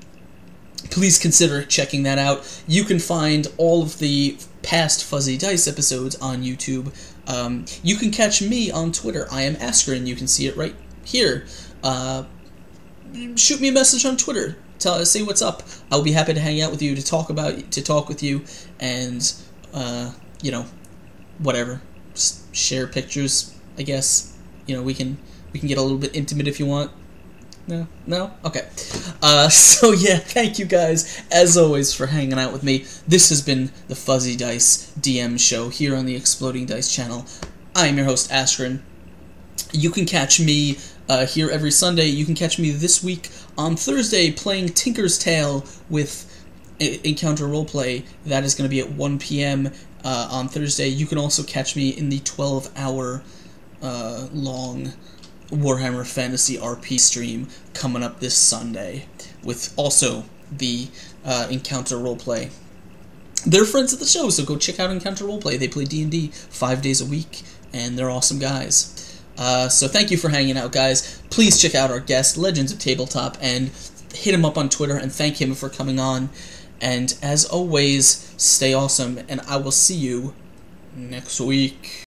Speaker 1: please consider checking that out. You can find all of the past Fuzzy Dice episodes on YouTube. Um, you can catch me on Twitter. I am Askren. You can see it right here. Uh... Shoot me a message on Twitter. Tell say what's up. I'll be happy to hang out with you to talk about to talk with you, and uh, you know, whatever. Just share pictures. I guess you know we can we can get a little bit intimate if you want. No, no, okay. Uh, so yeah, thank you guys as always for hanging out with me. This has been the Fuzzy Dice D M show here on the Exploding Dice channel. I am your host Askren. You can catch me Uh, here every Sunday. You can catch me this week on Thursday playing Tinker's Tale with Encounter Roleplay. That is going to be at one p.m. Uh, on Thursday. You can also catch me in the twelve-hour uh, long Warhammer Fantasy R P stream coming up this Sunday with also the uh, Encounter Roleplay. They're friends of the show, so go check out Encounter Roleplay. They play D and D five days a week, and they're awesome guys. Uh, so thank you for hanging out, guys. Please check out our guest, Legends of Tabletop, and hit him up on Twitter and thank him for coming on. And as always, stay awesome, and I will see you next week.